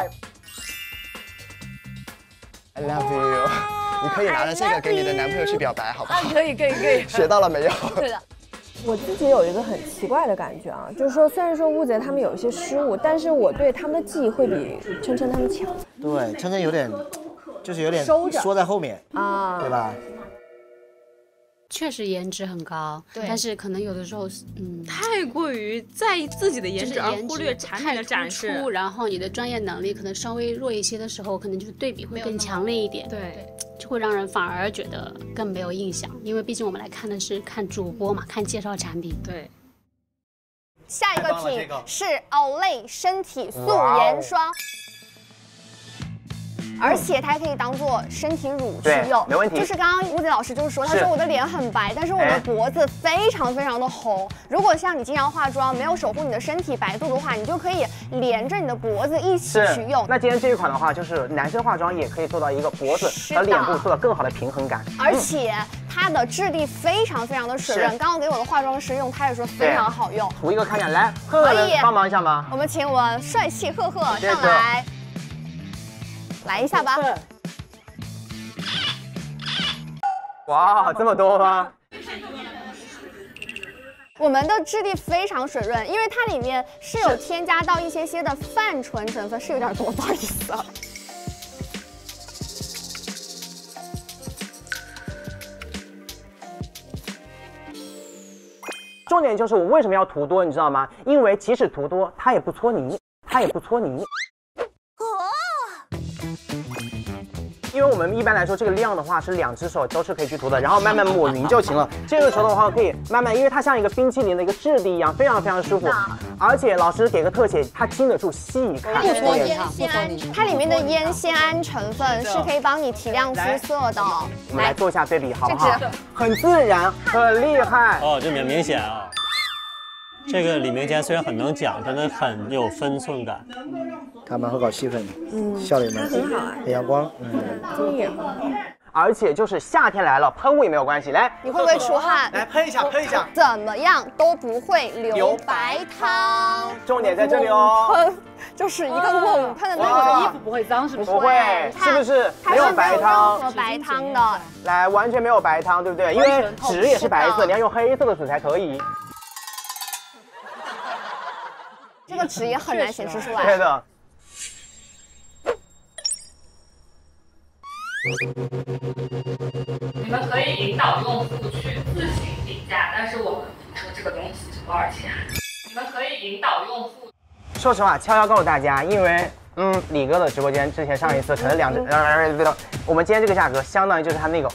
，I love you， 你可以拿着这个给你的男朋友去表白，好不好？ 可以可以可以， 学到了没有？ 对的。 我自己有一个很奇怪的感觉啊，就是说，虽然说乌贼他们有一些失误，但是我对他们的记忆会比琛琛他们强。 对，琛琛有点，就是有点收着， 缩在后面啊， 对吧？ 确实颜值很高，但是可能有的时候，嗯， 太过于在意自己的颜值而忽略产品的展示， 然后你的专业能力可能稍微弱一些的时候，可能就是对比会更强烈一点，对，就会让人反而觉得更没有印象，因为毕竟我们来看的是看主播嘛，看介绍产品， 对。 下一个题是 Olay 身体素颜霜。 而且它还可以当做身体乳去用， 没问题。 就是刚刚乌贼老师就是说，他说我的脸很白，但是我的脖子非常非常的红。如果像你经常化妆，没有守护你的身体白度的话，你就可以连着你的脖子一起去用。 那今天这一款的话，就是男生化妆也可以做到一个脖子和脸部做到更好的平衡感， 而且它的质地非常非常的水润。刚刚给我的化妆师用，他也说非常好用。 涂一个看一下，来，赫赫能帮忙一下吗？ 我们请我们帅气赫赫上来。 来一下吧。 哇，这么多吗？ 我们的质地非常水润，因为它里面是有添加到一些些的泛醇成分，是有点多，不好意思啊。 重点就是我为什么要涂多，你知道吗？因为即使涂多，它也不搓泥，它也不搓泥。因为我们一般来说这个量的话是两只手都是可以去涂的，然后慢慢抹匀就行了。这个时候的话可以慢慢，因为它像一个冰淇淋的一个质地一样，非常非常舒服。而且老师给个特写，它经得住细看。 不搓烟酰胺，它里面的烟酰胺成分是可以帮你提亮肤色的。 我们来做一下对比，好不好？很自然，很厉害。 哦，这明明显啊。这个李明坚虽然很能讲，但是很有分寸感。 他蛮会搞气氛的，嗯，笑脸蛮很好啊， 很阳光，嗯， 对。 而且就是夏天来了，喷雾也没有关系。来， 你会不会出汗？ 来喷一下，喷一下， 怎么样都不会流白汤。 重点在这里哦， 喷就是一个猛喷的那种， 衣服不会脏是不是？ 不会，是不是？没有白汤， 任何白汤的。 来，完全没有白汤，对不对？因为纸也是白色，你要用黑色的纸才可以。 这个纸也很难显示出来。 对的。 你们可以引导用户去自行定价，但是我们不说这个东西值多少钱。你们可以引导用户。 说实话，悄悄告诉大家，因为嗯，李哥的直播间之前上一次可能两只，呃，我们今天这个价格相当于就是他那个。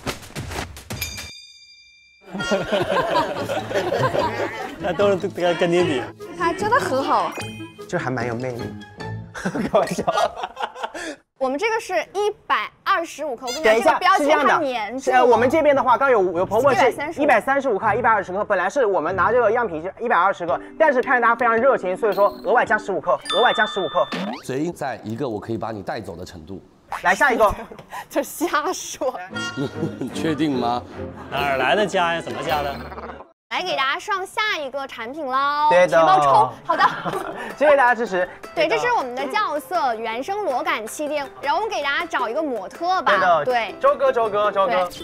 那都是跟跟你比， 它真的很好， 就还蛮有魅力。开玩笑。 我们这个是一百二十五克，我跟你讲，这个标签它粘住。 呃，我们这边的话，刚有有朋友问是一百三十五克、一百二十克，本来是我们拿这个样品是一百二十克，但是看着大家非常热情，所以说额外加十五克，额外加十五克。 嘴音在一个我可以把你带走的程度。 来下一个， 这瞎说。 你确定吗？ 哪儿来的加呀？怎么加的？ 来给大家上下一个产品喽， 对的， 钱包抽，好的， 谢谢大家支持。 对，这是我们的酵色原生螺杆气垫，然后我们给大家找一个模特吧。 对的， 对， 周哥，周哥，周哥，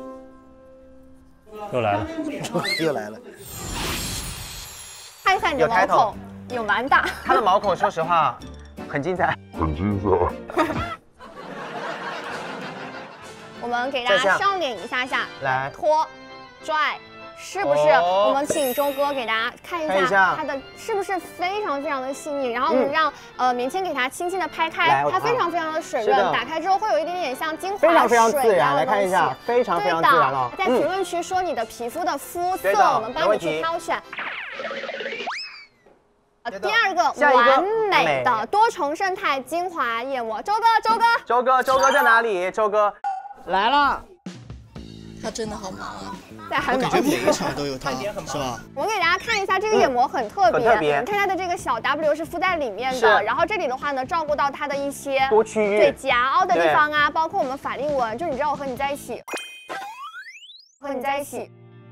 又来了， 又来了。 看一下你的毛孔有蛮大， 他的毛孔说实话很精彩， 很精彩。 我们给大家上脸一下下， 来脱、拽。是不是？哦、我们请周哥给大家看一下，看一下它的是不是非常非常的细腻？然后我们让、嗯、呃棉签给它轻轻的拍开，它非常非常的水润，打开之后会有一点点像精华水一样的东西。 非常非常自然，来看一下，非常非常自然了。 在评论区说你的皮肤的肤色，嗯、我们帮你去挑选。第二个完美的多重胜肽精华眼膜，周哥，周哥， 周哥，周哥在哪里？周哥来了。 他真的好忙啊！ 在还忙， 我感觉每一场都有他，是吧？ 我给大家看一下这个眼膜很特别， 嗯、很特别。 你看它的这个小 W 是敷在里面的，然后这里的话呢，照顾到它的一些多区域， 对夹凹的地方啊，包括我们法令纹，就你知道我和你在一起，和你在一起。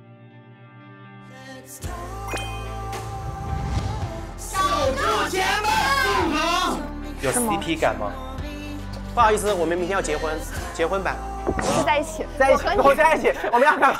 守住前方，有 C P 感吗？不好意思，我们明天要结婚，结婚版。 不是在一起， 在一起，我在一起，我们要干嘛？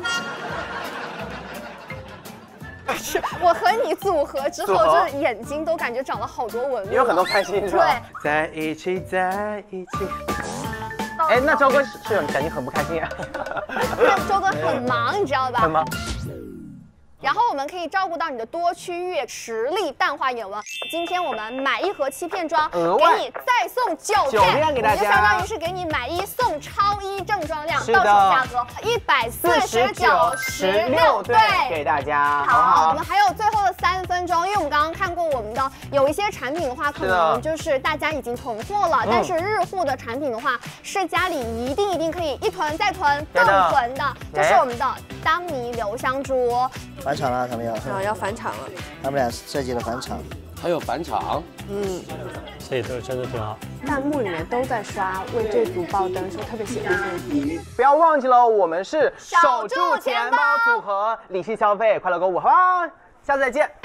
是我和你组合之后，就是眼睛都感觉长了好多纹路， 你有很多开心是吧？ 对， 在一起，在一起。哎，那周哥是感觉很不开心啊。 周哥很忙，你知道吧？ 很忙。 然后我们可以照顾到你的多区域实力淡化眼纹。今天我们买一盒七片装，给你再送九片， 九片给大家， 就相当于是给你买一送超一正装量，到手价格一百四十九十六对， 给大家。 好，我们还有最后的三分钟，因为我们刚刚看过我们的有一些产品的话，可能就是大家已经囤货了，但是日护的产品的话，是家里一定一定可以一囤再囤更囤的，就是我们的当妮留香珠。 返场了，他们要啊要返场了， 他们俩设计了返场， 还有返场， 嗯， 这都真的挺好。 弹幕里面都在刷为这组爆灯，说特别喜欢这一组。 不要忘记了，我们是守住钱包组合，理性消费，快乐购物，好不好？下次再见。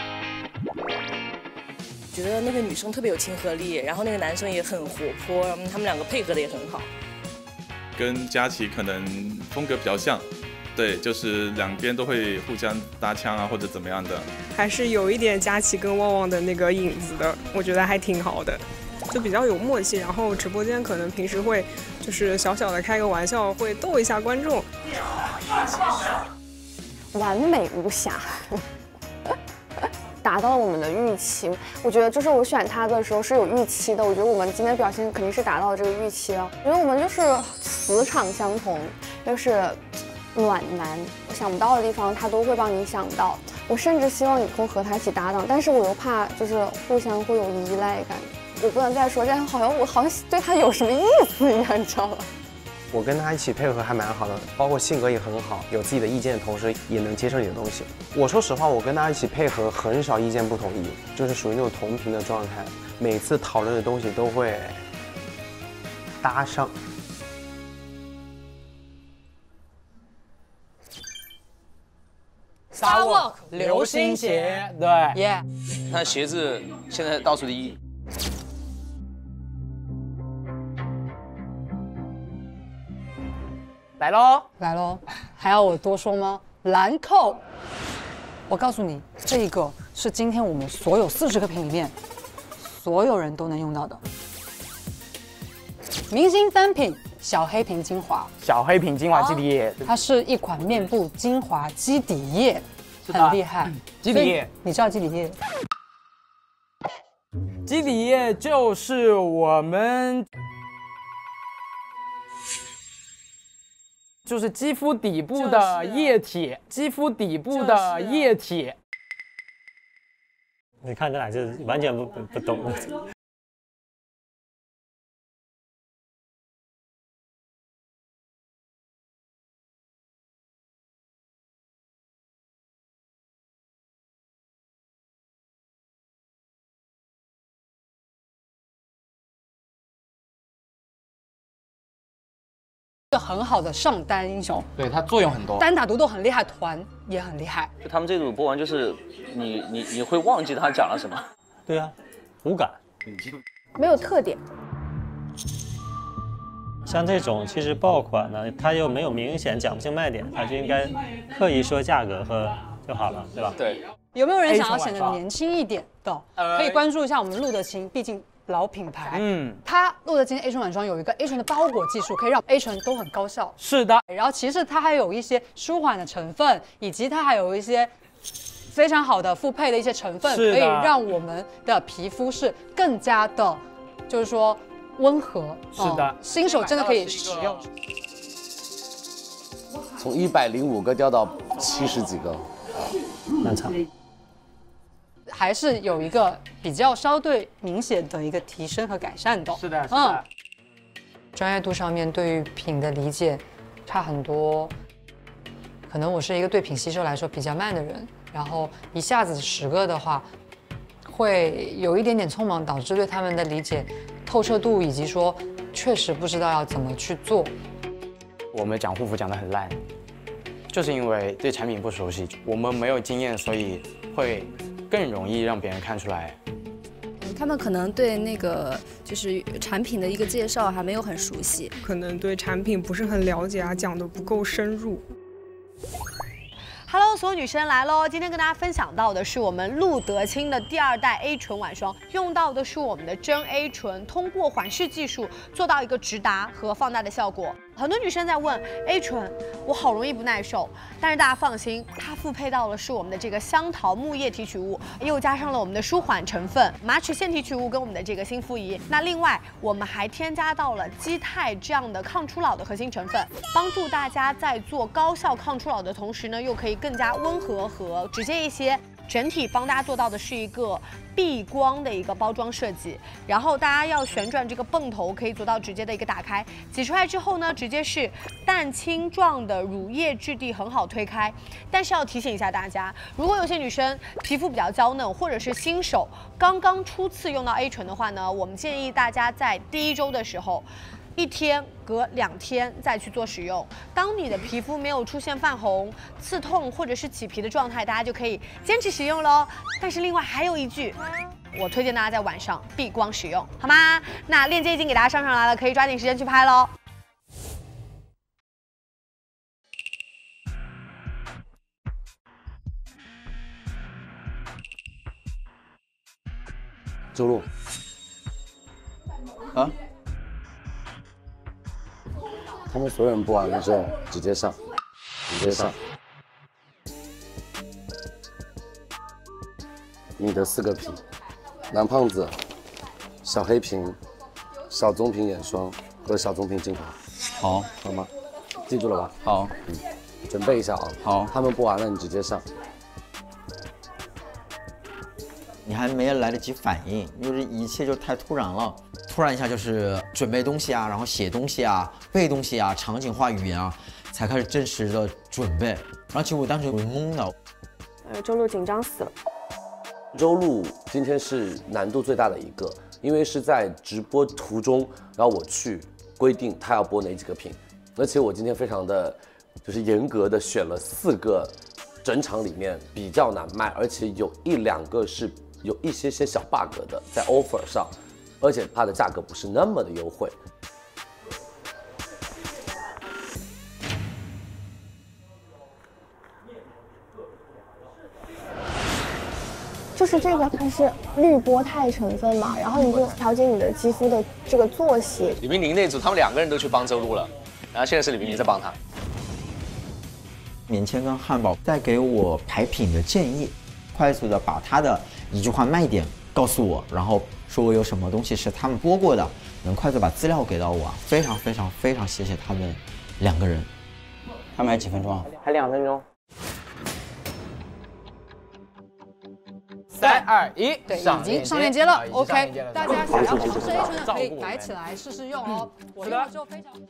觉得那个女生特别有亲和力，然后那个男生也很活泼，他们两个配合的也很好。 跟佳琪可能风格比较像，对，就是两边都会互相搭腔啊，或者怎么样的。 还是有一点佳琪跟旺旺的那个影子的，我觉得还挺好的，就比较有默契。然后直播间可能平时会就是小小的开个玩笑，会逗一下观众。 完美无瑕。达到了我们的预期，我觉得就是我选他的时候是有预期的。我觉得我们今天表现肯定是达到了这个预期了。我觉得我们就是磁场相同，又是暖男，我想不到的地方他都会帮你想到。我甚至希望以后和他一起搭档，但是我又怕就是互相会有依赖感。我不能再说这样，好像我好像对他有什么意思一样，你知道吗？ 我跟他一起配合还蛮好的，包括性格也很好，有自己的意见的同时也能接受你的东西。我说实话，我跟他一起配合很少意见不统一，就是属于那种同频的状态，每次讨论的东西都会搭上。 Starwalk 流星鞋，对， 耶、 yeah 。他鞋子现在倒数第一。 来喽， 来喽，还要我多说吗？兰蔻，我告诉你，这个是今天我们所有四十个品里面，所有人都能用到的明星单品小黑瓶精华。 小黑瓶精华基底液， 它是一款面部精华基底液，很厉害。 基底液， 你知道基底液？ 基底液就是我们。就是肌肤底部的液体，肌肤底部的液体。 你看这俩就完全不不不懂。 一个很好的上单英雄， 对它作用很多， 单打独斗很厉害，团也很厉害。 就他们这组播完，就是你你你会忘记他讲了什么？ 对啊，无感， 没有特点。 像这种其实爆款呢，它又没有明显讲不清卖点，它就应该刻意说价格和就好了，对吧？ 对。 有没有人想要显得年轻一点的？可以关注一下我们路德清，毕竟。老品牌，嗯，它路德清 A 醇晚霜有一个 A 醇的包裹技术，可以让 A 醇都很高效。 是的， 然后其实它还有一些舒缓的成分，以及它还有一些非常好的复配的一些成分，可以让我们的皮肤是更加的，就是说温和。 是的， 嗯、新手真的可以使用。 从一百零五个掉到七十几个， 蛮长。 还是有一个比较相对明显的一个提升和改善的。 是的，是的。嗯， 专业度上面对于品的理解差很多，可能我是一个对品吸收来说比较慢的人，然后一下子十个的话，会有一点点匆忙，导致对他们的理解透彻度以及说确实不知道要怎么去做。 我们讲护肤讲得很烂，就是因为对产品不熟悉，我们没有经验，所以会。更容易让别人看出来， 他们可能对那个就是产品的一个介绍还没有很熟悉， 可能对产品不是很了解啊，讲的不够深入。 Hello， 所有女生来喽！今天跟大家分享到的是我们路德清的第二代 A 醇晚霜，用到的是我们的真 A 醇，通过缓释技术做到一个直达和放大的效果。很多女生在问 A 醇，我好容易不耐受，但是大家放心，它复配到的是我们的这个香桃木叶提取物，又加上了我们的舒缓成分马曲线提取物跟我们的这个新肤仪。那另外我们还添加到了基肽这样的抗初老的核心成分，帮助大家在做高效抗初老的同时呢，又可以更加温和和直接一些。整体帮大家做到的是一个避光的一个包装设计，然后大家要旋转这个泵头，可以做到直接的一个打开，挤出来之后呢，直接是蛋清状的乳液质地，很好推开。但是要提醒一下大家，如果有些女生皮肤比较娇嫩，或者是新手刚刚初次用到 A 醇的话呢，我们建议大家在第一周的时候。一天隔两天再去做使用。当你的皮肤没有出现泛红、刺痛或者是起皮的状态，大家就可以坚持使用喽。但是另外还有一句，我推荐大家在晚上避光使用，好吗？那链接已经给大家上上来了，可以抓紧时间去拍喽。 周璐。 啊？ 他们所有人播完了之后，直接上，直接上。你的四个皮，蓝胖子、小黑瓶、小棕瓶眼霜和小棕瓶精华。 好， 好吗？记住了吧？ 好， 嗯，准备一下啊。 好， 他们播完了，你直接上。 你还没来得及反应，就是一切就太突然了。突然一下就是准备东西啊，然后写东西啊，背东西啊，场景化语言啊，才开始真实的准备。然后其实我当时我懵的。 呃，周璐紧张死了。 周璐今天是难度最大的一个，因为是在直播途中，然后我去规定他要播哪几个品，而且我今天非常的就是严格的选了四个整场里面比较难卖，而且有一两个是有一些些小 bug 的在 offer 上，而且它的价格不是那么的优惠。 就是这个，它是滤波肽成分嘛，然后你就调节你的肌肤的这个作息。 李冰宁那组，他们两个人都去帮周璐了，然后现在是李冰宁在帮他。 年谦跟汉堡在给我排品的建议，快速的把他的一句话卖点告诉我，然后说我有什么东西是他们播过的，能快速把资料给到我，非常非常非常谢谢他们两个人。 他们还几分钟啊？ 还两分钟。 三二一， 对，已经上链接了。OK， 大家想要尝试 A 醇的可以改起来试试用哦。我用了之后非常。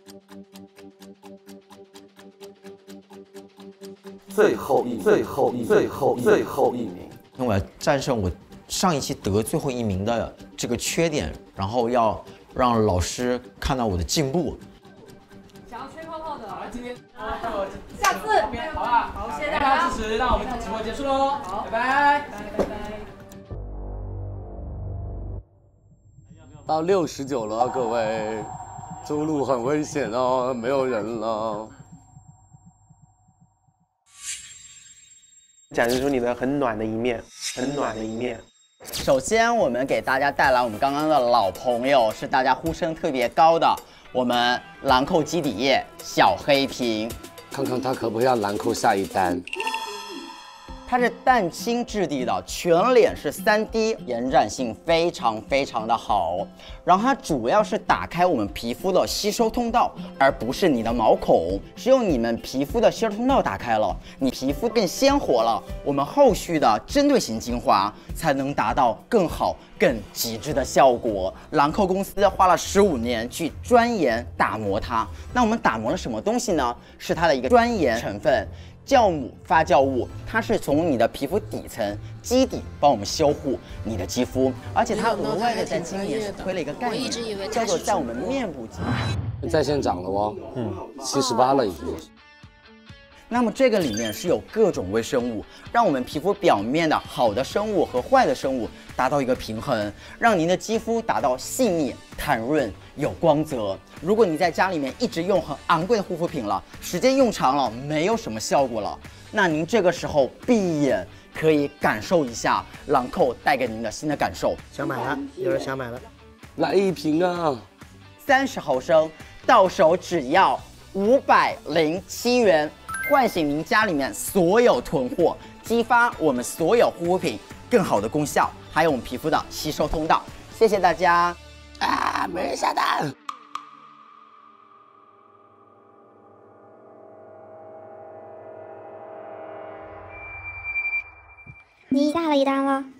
最后一，最后一，最后最后一名。 那我要战胜我上一期得最后一名的这个缺点，然后要让老师看到我的进步。 想要吹泡泡的， 今天下次好吧？好，谢谢大家支持，那我们直播结束喽。好，拜拜，拜拜。 到六十九了，各位，周璐很危险哦，没有人了。 展示出你的很暖的一面，很暖的一面。 首先，我们给大家带来我们刚刚的老朋友，是大家呼声特别高的，我们兰蔻基底液小黑瓶， 看看它可不可以让兰蔻下一单。 它是蛋清质地的，全脸是 三 D， 延展性非常非常的好。然后它主要是打开我们皮肤的吸收通道，而不是你的毛孔。只有你们皮肤的吸收通道打开了，你皮肤更鲜活了，我们后续的针对性精华才能达到更好、更极致的效果。兰蔻公司花了十五年去钻研打磨它。那我们打磨了什么东西呢？是它的一个专研成分。酵母发酵物，它是从你的皮肤底层基底帮我们修护你的肌肤，而且它额外的在今年是推了一个概念，叫做在我们面部肌。 在线涨了哦，嗯，七十八了已经。 那么这个里面是有各种微生物，让我们皮肤表面的好的生物和坏的生物达到一个平衡，让您的肌肤达到细腻、弹润、有光泽。如果你在家里面一直用很昂贵的护肤品了，时间用长了没有什么效果了，那您这个时候闭眼可以感受一下兰蔻带给您的新的感受。 想买了，有人想买了， 来一瓶啊！ 三十毫升，到手只要五百零七元。唤醒您家里面所有囤货，激发我们所有护肤品更好的功效，还有我们皮肤的吸收通道。谢谢大家。 啊，没人下单。 你下了一单了？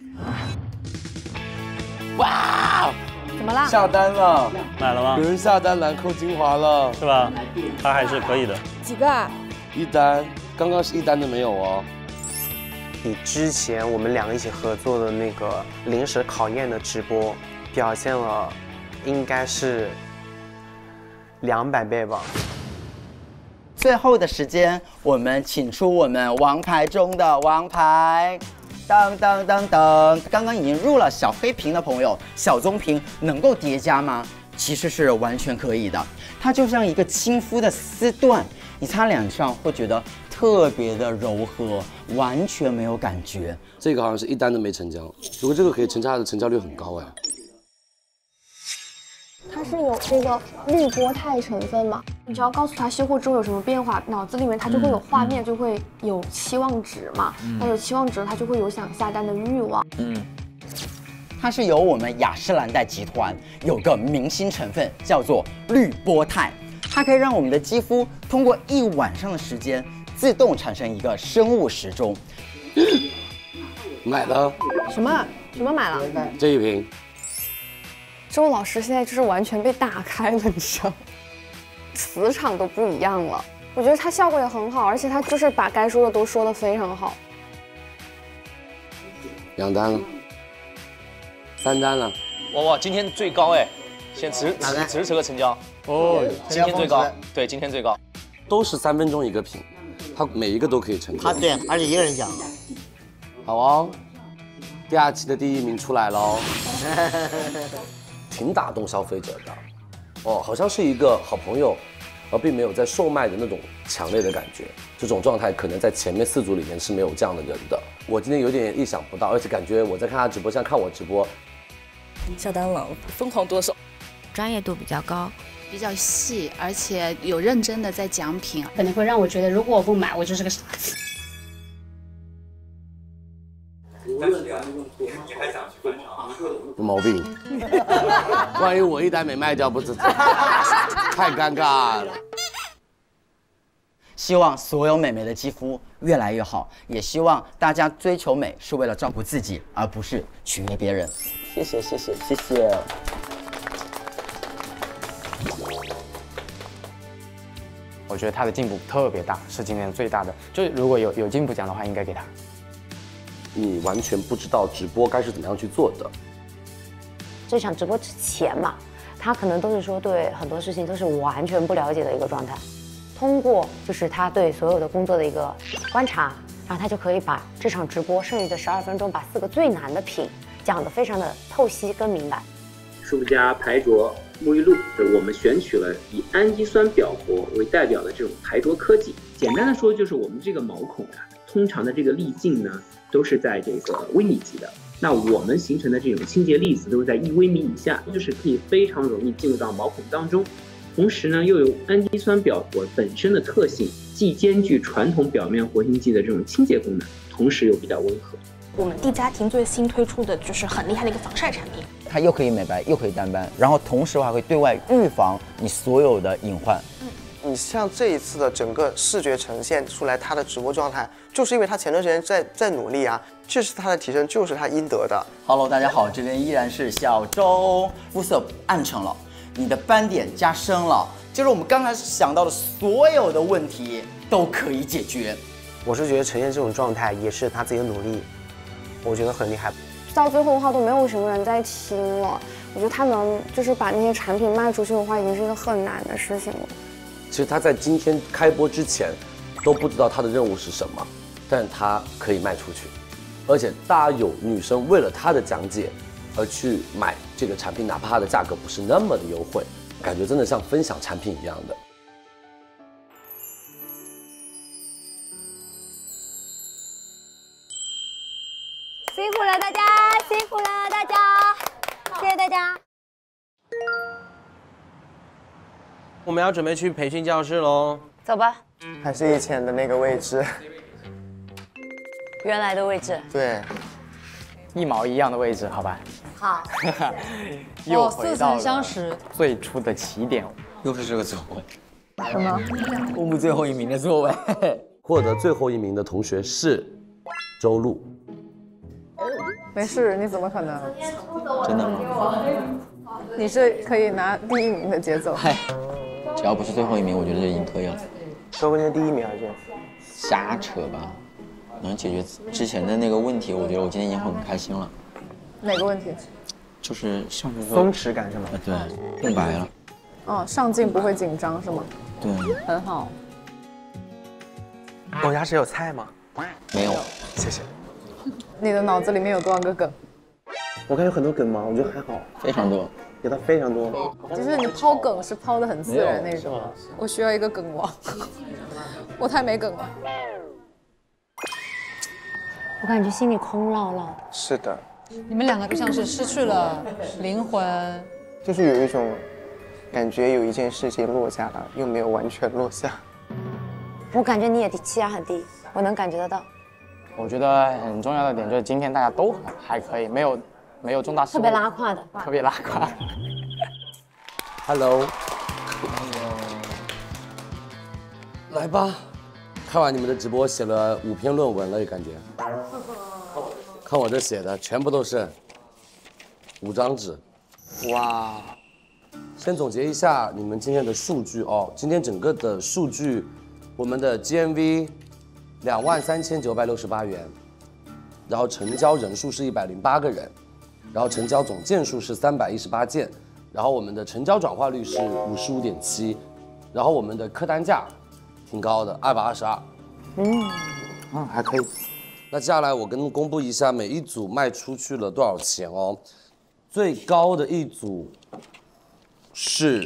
哇！ 怎么了？ 下单了， 买了吗？ 有人下单兰蔻精华了， 是吧？它还是可以的。 几个啊？ 一单，刚刚是一单的没有哦。 比之前我们两个一起合作的那个临时考验的直播，表现了应该是两百倍吧。 最后的时间，我们请出我们王牌中的王牌。当当当当，刚刚已经入了小黑瓶的朋友，小棕瓶能够叠加吗？其实是完全可以的，它就像一个亲肤的丝缎， 你擦脸上会觉得特别的柔和，完全没有感觉。 这个好像是一单都没成交，如果这个可以成交，它的成交率很高哎。 它是有这个滤波肽成分嘛？你只要告诉他修护之后有什么变化，脑子里面它就会有画面，就会有期望值嘛。那有期望值，它就会有想下单的欲望。 嗯。它是由我们雅诗兰黛集团有个明星成分叫做滤波肽，它可以让我们的肌肤通过一晚上的时间自动产生一个生物时钟。 买了什么什么买了？ 这一瓶。 周老师现在就是完全被打开了，你知道吗？磁场都不一样了。我觉得它效果也很好，而且它就是把该说的都说得非常好。 两单了。三单了， 哇哇，今天最高哎，现在此此此时此刻成交哦，今天最高，对，今天最高， 都是三分钟一个品，它每一个都可以成交。 他对，而且一个人讲， 好哦，第二期的第一名出来喽，挺打动消费者的，哦，好像是一个好朋友，而并没有在售卖的那种强烈的感觉，这种状态可能在前面四组里面是没有这样的人的。我今天有点意想不到，而且感觉我在看他直播，像看我直播。 下单了，疯狂剁手， 专业度比较高，比较细，而且有认真的在讲品， 可能会让我觉得，如果我不买，我就是个傻子。 有毛病，万一我一单没卖掉，不是太尴尬了。 希望所有美眉的肌肤越来越好，也希望大家追求美是为了照顾自己，而不是取悦别人。谢谢，谢谢，谢谢。 我觉得他的进步特别大，是今年最大的。就是如果有有进步奖的话，应该给他。 你完全不知道直播该是怎么样去做的。 这场直播之前嘛，他可能都是说对很多事情都是完全不了解的一个状态。通过就是他对所有的工作的一个观察，然后他就可以把这场直播剩余的十二分钟，把四个最难的品讲得非常的透析跟明白。 舒肤佳排浊沐浴露，我们选取了以氨基酸表活为代表的这种排浊科技。简单的说，就是我们这个毛孔啊，通常的这个粒径呢，都是在这个微米级的。那我们形成的这种清洁粒子都是在一微米以下，就是可以非常容易进入到毛孔当中。同时呢，又有氨基酸表活本身的特性，既兼具传统表面活性剂的这种清洁功能，同时又比较温和。 我们地家庭最新推出的就是很厉害的一个防晒产品， 它又可以美白，又可以淡斑，然后同时还会对外预防你所有的隐患。 你像这一次的整个视觉呈现出来，他的直播状态，就是因为他前段时间在在努力啊，这次他的提升就是他应得的。 Hello， 大家好，这边依然是小周，肤色暗沉了。你的斑点加深了，就是我们刚才想到的所有的问题都可以解决。 我是觉得呈现这种状态也是他自己的努力，我觉得很厉害。 到最后的话都没有什么人在听了，我觉得他能就是把那些产品卖出去的话，已经是一个很难的事情了。 其实他在今天开播之前都不知道他的任务是什么，但他可以卖出去，而且大家有女生为了他的讲解而去买这个产品，哪怕它的价格不是那么的优惠，感觉真的像分享产品一样的。 辛苦了大家，辛苦了大家，谢谢大家。 我们要准备去培训教室喽， 走吧。 还是以前的那个位置， 原来的位置。 对， 一毛一样的位置，好吧。 好。 又回到了相识最初的起点， 又是这个座位。 什么？ 公布最后一名的座位。 获得最后一名的同学是周露。 没事，你怎么可能？ 真的吗？ 你是可以拿第一名的节奏。 嗨，只要不是最后一名，我觉得就已经可以了。 周今天第一名还是？ 瞎扯吧，能解决之前的那个问题，我觉得我今天已经很开心了。 哪个问题？ 就是上次松弛感是吗？ 对，更白了。 哦，上镜不会紧张是吗？ 对， 很好。 我牙齿有菜吗？ 没有， 谢谢。 你的脑子里面有多少个梗？ 我看有很多梗吗？我觉得还好， 非常多， 有的非常多。 就是你抛梗是抛的很自然那种。我需要一个梗王。 我太没梗了。 我感觉心里空落落的。 是的， 你们两个就像是失去了灵魂， 就是有一种感觉，有一件事情落下了，又没有完全落下。 我感觉你也气压很低，我能感觉得到。 我觉得很重要的点就是今天大家都还可以，没有没有重大失误， 特别拉胯的， 特别拉胯。 Hello， 来吧，看完你们的直播，写了五篇论文了，感觉。看我这写的，全部都是五张纸。哇！先总结一下你们今天的数据哦。今天整个的数据，我们的 G M V 两万三千九百六十八元，然后成交人数是一百零八个人，然后成交总件数是三百一十八件，然后我们的成交转化率是五十五点七，然后我们的客单价挺高的，二百二十二。嗯，嗯，还可以。那接下来我跟公布一下每一组卖出去了多少钱哦。最高的一组是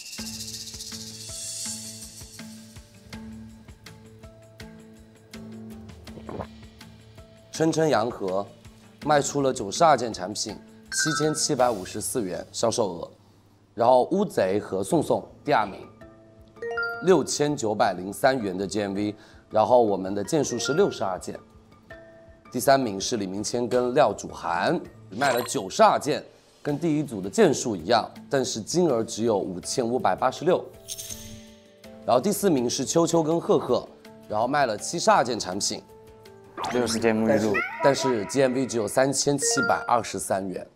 琛琛洋河，卖出了九十二件产品，七千七百五十四元销售额。然后乌贼和宋宋第二名，六千九百零三元的 G M V， 然后我们的件数是六十二件。第三名是李明谦跟廖祖涵，卖了九十二件，跟第一组的件数一样，但是金额只有五千五百八十六。然后第四名是秋秋跟赫赫，然后卖了七十二件产品， 六十件沐浴露， 但是 G M V 只有三千七百二十三元。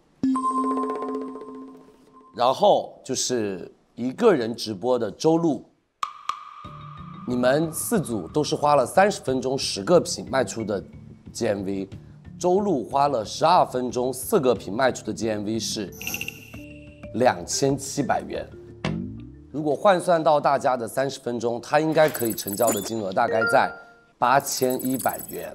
然后就是一个人直播的周露，你们四组都是花了三十分钟十个品卖出的 G M V， 周露花了十二分钟四个品卖出的 G M V 是两千七百元。如果换算到大家的三十分钟，他应该可以成交的金额大概在八千一百元。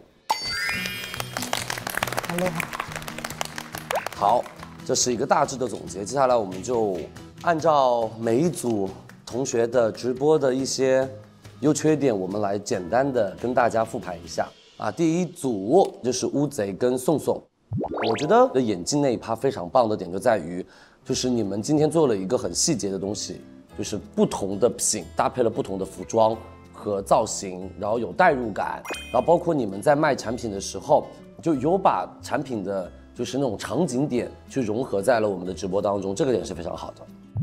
好厉害！ 好，这是一个大致的总结。接下来我们就按照每一组同学的直播的一些优缺点，我们来简单的跟大家复盘一下。啊，第一组就是乌贼跟宋宋，我觉得眼镜那一趴非常棒的点就在于，就是你们今天做了一个很细节的东西，就是不同的品搭配了不同的服装和造型，然后有代入感，然后包括你们在卖产品的时候，就有把产品的就是那种场景点去融合在了我们的直播当中，这个点是非常好的。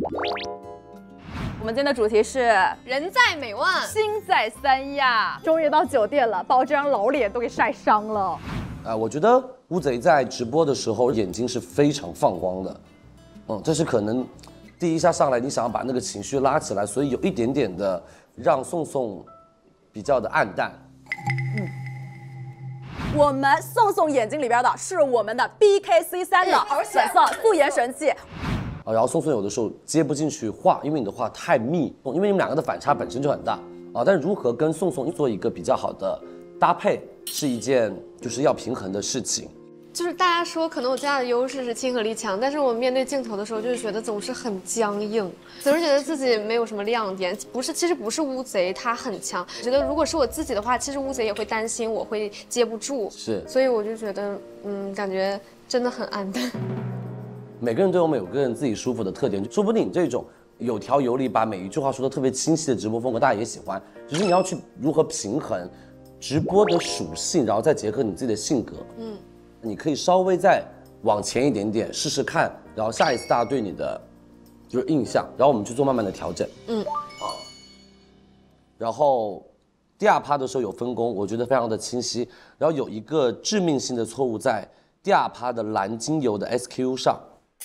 我们今天的主题是人在美万， 心在三亚。终于到酒店了，把我这张老脸都给晒伤了。 啊，我觉得乌贼在直播的时候眼睛是非常放光的，嗯，这是可能第一下上来你想要把那个情绪拉起来，所以有一点点的让宋宋比较的暗淡。 嗯，我们宋宋眼睛里边的是我们的 B K C 三的粉色素颜神器。 啊，然后宋宋有的时候接不进去话，因为你的话太密，因为你们两个的反差本身就很大啊。但是如何跟宋宋做一个比较好的搭配，是一件就是要平衡的事情。 就是大家说可能我最大的优势是亲和力强，但是我面对镜头的时候，就是觉得总是很僵硬，总是觉得自己没有什么亮点。不是，其实不是乌贼他很强，我觉得如果是我自己的话，其实乌贼也会担心我会接不住， 是， 所以我就觉得，嗯，感觉真的很暗淡。 每个人都有每个人自己舒服的特点，说不定你这种有条有理，把每一句话说的特别清晰的直播风格，大家也喜欢。只是你要去如何平衡直播的属性，然后再结合你自己的性格。嗯，你可以稍微再往前一点点试试看，然后下一次大家对你的就是印象，然后我们去做慢慢的调整。嗯，好。然后第二趴的时候有分工，我觉得非常的清晰。然后有一个致命性的错误在第二趴的蓝精油的 S K U 上。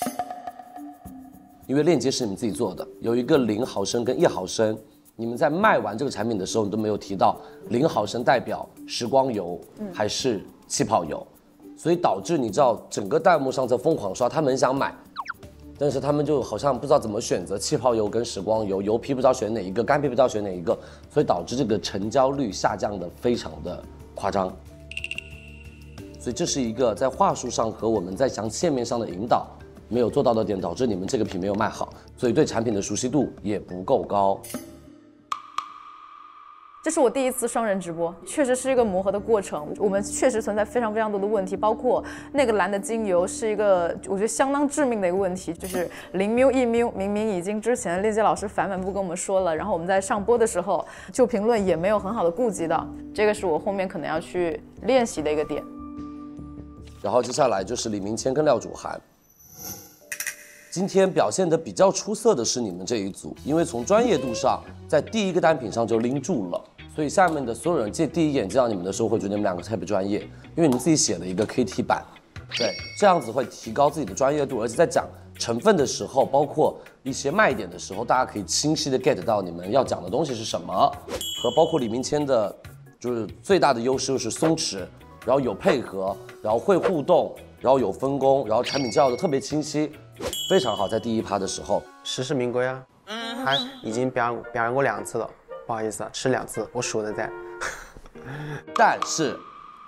因为链接是你们自己做的，有一个零毫升跟一毫升，你们在卖完这个产品的时候，你都没有提到零毫升代表时光油还是气泡油，所以导致你知道整个弹幕上在疯狂刷，他们很想买，但是他们就好像不知道怎么选择气泡油跟时光油，油皮不知道选哪一个，干皮不知道选哪一个，所以导致这个成交率下降的非常的夸张。所以这是一个在话术上和我们在详切面上的引导没有做到的点，导致你们这个品没有卖好，所以对产品的熟悉度也不够高。 这是我第一次双人直播，确实是一个磨合的过程。我们确实存在非常非常多的问题，包括那个蓝的精油是一个我觉得相当致命的一个问题，就是零缪一缪，明明已经之前链接老师反反复跟我们说了，然后我们在上播的时候就评论也没有很好的顾及到，这个是我后面可能要去练习的一个点。 然后接下来就是李明谦跟廖祖涵。今天表现得比较出色的是你们这一组，因为从专业度上，在第一个单品上就拎住了，所以下面的所有人借第一眼见到你们的时候，会觉得你们两个特别专业，因为你们自己写了一个 K T 版，对，这样子会提高自己的专业度，而且在讲成分的时候，包括一些卖点的时候，大家可以清晰的 get 到你们要讲的东西是什么，和包括李明谦的，就是最大的优势就是松弛，然后有配合，然后会互动，然后有分工，然后产品介绍的特别清晰。非常好，在第一趴的时候， 实至名归啊！还已经表扬表扬过两次了，不好意思啊，吃两次，我数的在。 但是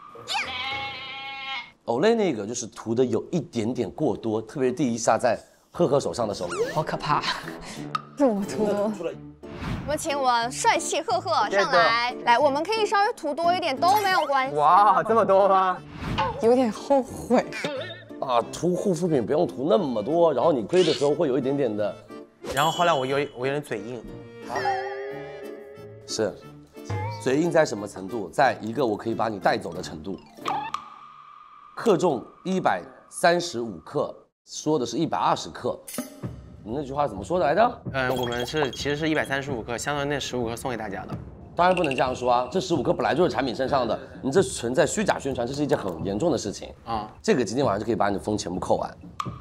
，Olay 那个就是涂的有一点点过多，特别是第一下在赫赫手上的时候， 好可怕。 是我涂的。我们请我们帅气赫赫上来，来，我们可以稍微涂多一点都没有关系。 哇，这么多吗？ 有点后悔。 啊，涂护肤品不用涂那么多，然后你归的时候会有一点点的。 然后后来我有我有点嘴硬。 啊，是，嘴硬在什么程度？在一个我可以把你带走的程度。克重一百三十五克，说的是一百二十克。你那句话怎么说的来着？ 嗯，我们是其实是一百三十五克，相当于那十五克送给大家的。 当然不能这样说啊，这十五克本来就是产品身上的，你这存在虚假宣传，这是一件很严重的事情啊。这个今天晚上就可以把你的风全部扣完。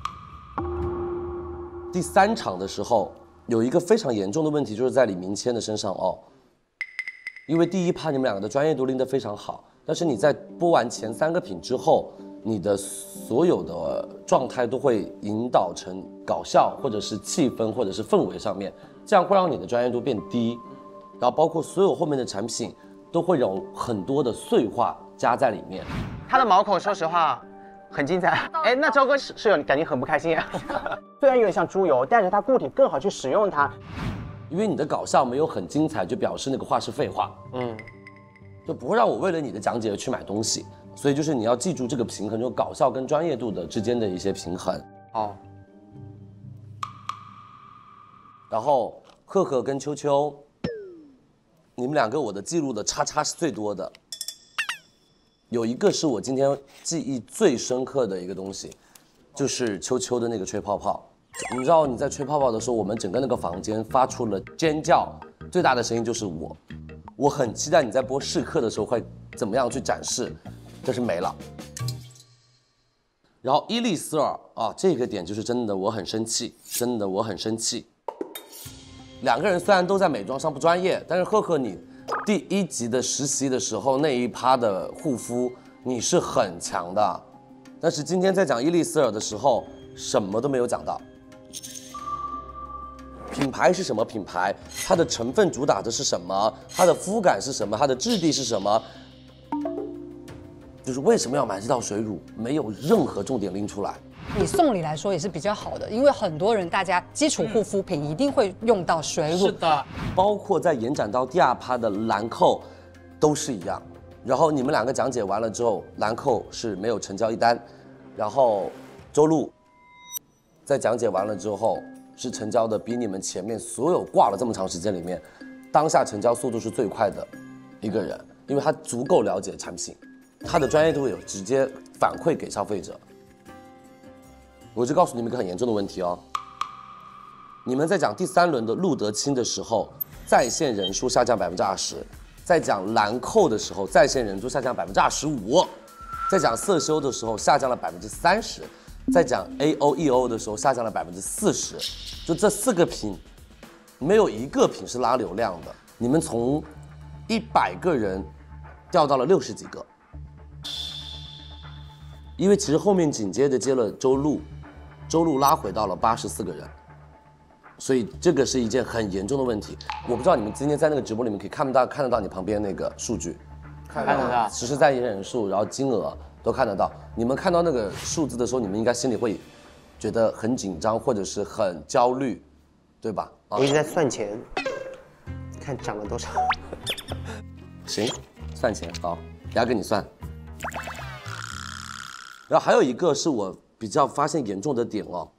第三场的时候有一个非常严重的问题，就是在李明谦的身上哦，因为第一趴你们两个的专业度拎得非常好，但是你在播完前三个品之后，你的所有的状态都会引导成搞笑或者是气氛或者是氛围上面，这样会让你的专业度变低。然后包括所有后面的产品都会有很多的碎话加在里面。 它的毛孔说实话很精彩。哎，那周哥室友感觉很不开心啊。虽然有点像猪油，但是它固体更好去使用它。 因为你的搞笑没有很精彩，就表示那个话是废话。嗯，就不会让我为了你的讲解而去买东西。所以就是你要记住这个平衡，就搞笑跟专业度的之间的一些平衡。哦。然后赫赫跟秋秋。你们两个我的记录的叉叉是最多的，有一个是我今天记忆最深刻的一个东西，就是秋秋的那个吹泡泡。你知道你在吹泡泡的时候，我们整个那个房间发出了尖叫，最大的声音就是我。我很期待你在播试课的时候会怎么样去展示，但是没了。然后伊丽丝尔啊，这个点就是真的我很生气，真的我很生气。两个人虽然都在美妆上不专业，但是赫赫你第一集的实习的时候那一趴的护肤你是很强的，但是今天在讲伊丽丝尔的时候什么都没有讲到。品牌是什么品牌？它的成分主打的是什么？它的肤感是什么？它的质地是什么？就是为什么要买这套水乳？没有任何重点拎出来。 以送礼来说也是比较好的，因为很多人大家基础护肤品一定会用到水乳。 是的，包括在延展到第二趴的兰蔻，都是一样。然后你们两个讲解完了之后，兰蔻是没有成交一单，然后周露在讲解完了之后是成交的比你们前面所有挂了这么长时间里面，当下成交速度是最快的一个人，因为他足够了解产品，他的专业度有直接反馈给消费者。我就告诉你们一个很严重的问题哦，你们在讲第三轮的路德清的时候，在线人数下降百分之二十；在讲兰蔻的时候，在线人数下降百分之二十五；在讲色修的时候下降了百分之三十；在讲 A O E O 的时候下降了百分之四十。就这四个品，没有一个品是拉流量的。你们从一百个人掉到了六十几个，因为其实后面紧接着接了周露。周露拉回到了八十四个人，所以这个是一件很严重的问题。我不知道你们今天在那个直播里面可以看不到看得到你旁边那个数据， 看得到实时在线人数，然后金额都看得到。你们看到那个数字的时候，你们应该心里会觉得很紧张或者是很焦虑，对吧？ 我一直在算钱，看涨了多少。 行，算钱好，等下给你算。然后还有一个是我比较发现严重的点哦，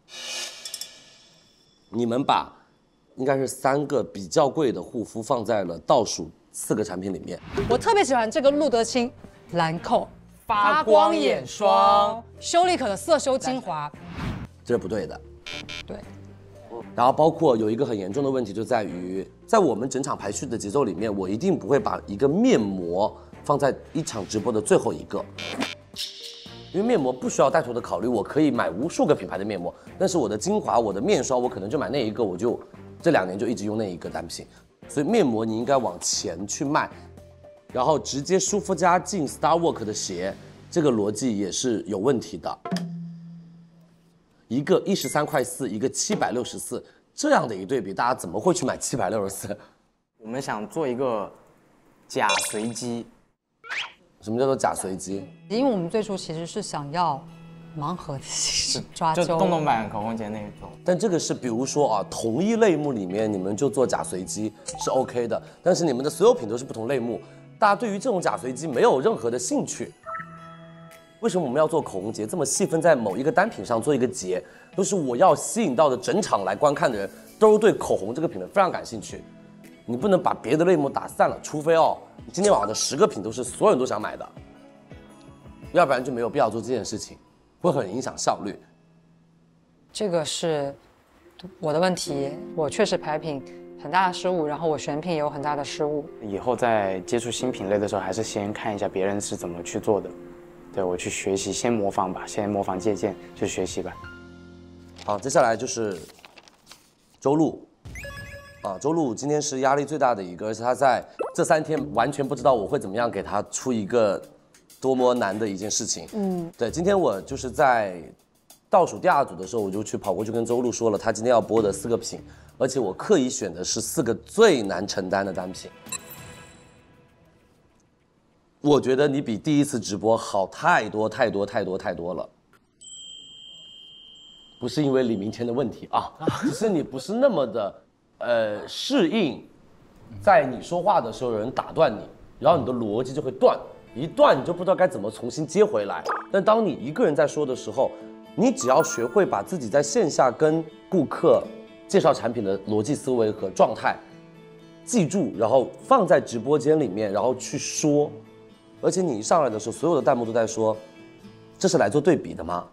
你们把应该是三个比较贵的护肤放在了倒数四个产品里面。 我特别喜欢这个露得清兰蔻发光眼霜， 修丽可的色修精华， 这是不对的。 对。 然后包括有一个很严重的问题就在于，在我们整场排序的节奏里面，我一定不会把一个面膜放在一场直播的最后一个。因为面膜不需要带头的考虑，我可以买无数个品牌的面膜，但是我的精华、我的面霜，我可能就买那一个，我就这两年就一直用那一个单品。所以面膜你应该往前去卖，然后直接舒肤佳进 Starwork 的鞋，这个逻辑也是有问题的。一个一十三块四，一个七百六十四，这样的一对比，大家怎么会去买七百六十四？ 我们想做一个假随机。 什么叫做假随机？ 因为我们最初其实是想要盲盒的形式抓阄， 就洞洞版口红节那一种。 但这个是比如说啊，同一类目里面你们就做假随机是 OK 的，但是你们的所有品都是不同类目，大家对于这种假随机没有任何的兴趣。为什么我们要做口红节这么细分在某一个单品上做一个节？就是我要吸引到的整场来观看的人都对口红这个品类非常感兴趣。你不能把别的类目打散了，除非哦，今天晚上的十个品都是所有人都想买的，要不然就没有必要做这件事情，会很影响效率。 这个是我的问题，我确实排品很大的失误，然后我选品也有很大的失误。 以后在接触新品类的时候，还是先看一下别人是怎么去做的，对我去学习，先模仿吧，先模仿借鉴去学习吧。 好，接下来就是周露。啊，周露今天是压力最大的一个，而且他在这三天完全不知道我会怎么样给他出一个多么难的一件事情。嗯，对，今天我就是在倒数第二组的时候，我就去跑过去跟周露说了，他今天要播的四个品，而且我刻意选的是四个最难承担的单品。我觉得你比第一次直播好太多太多太多太多了。不是因为李明天的问题啊，只是你不是那么的。呃，适应，在你说话的时候有人打断你，然后你的逻辑就会断，一断你就不知道该怎么重新接回来。但当你一个人在说的时候，你只要学会把自己在线下跟顾客介绍产品的逻辑思维和状态记住，然后放在直播间里面，然后去说。而且你一上来的时候，所有的弹幕都在说，这是来做对比的吗？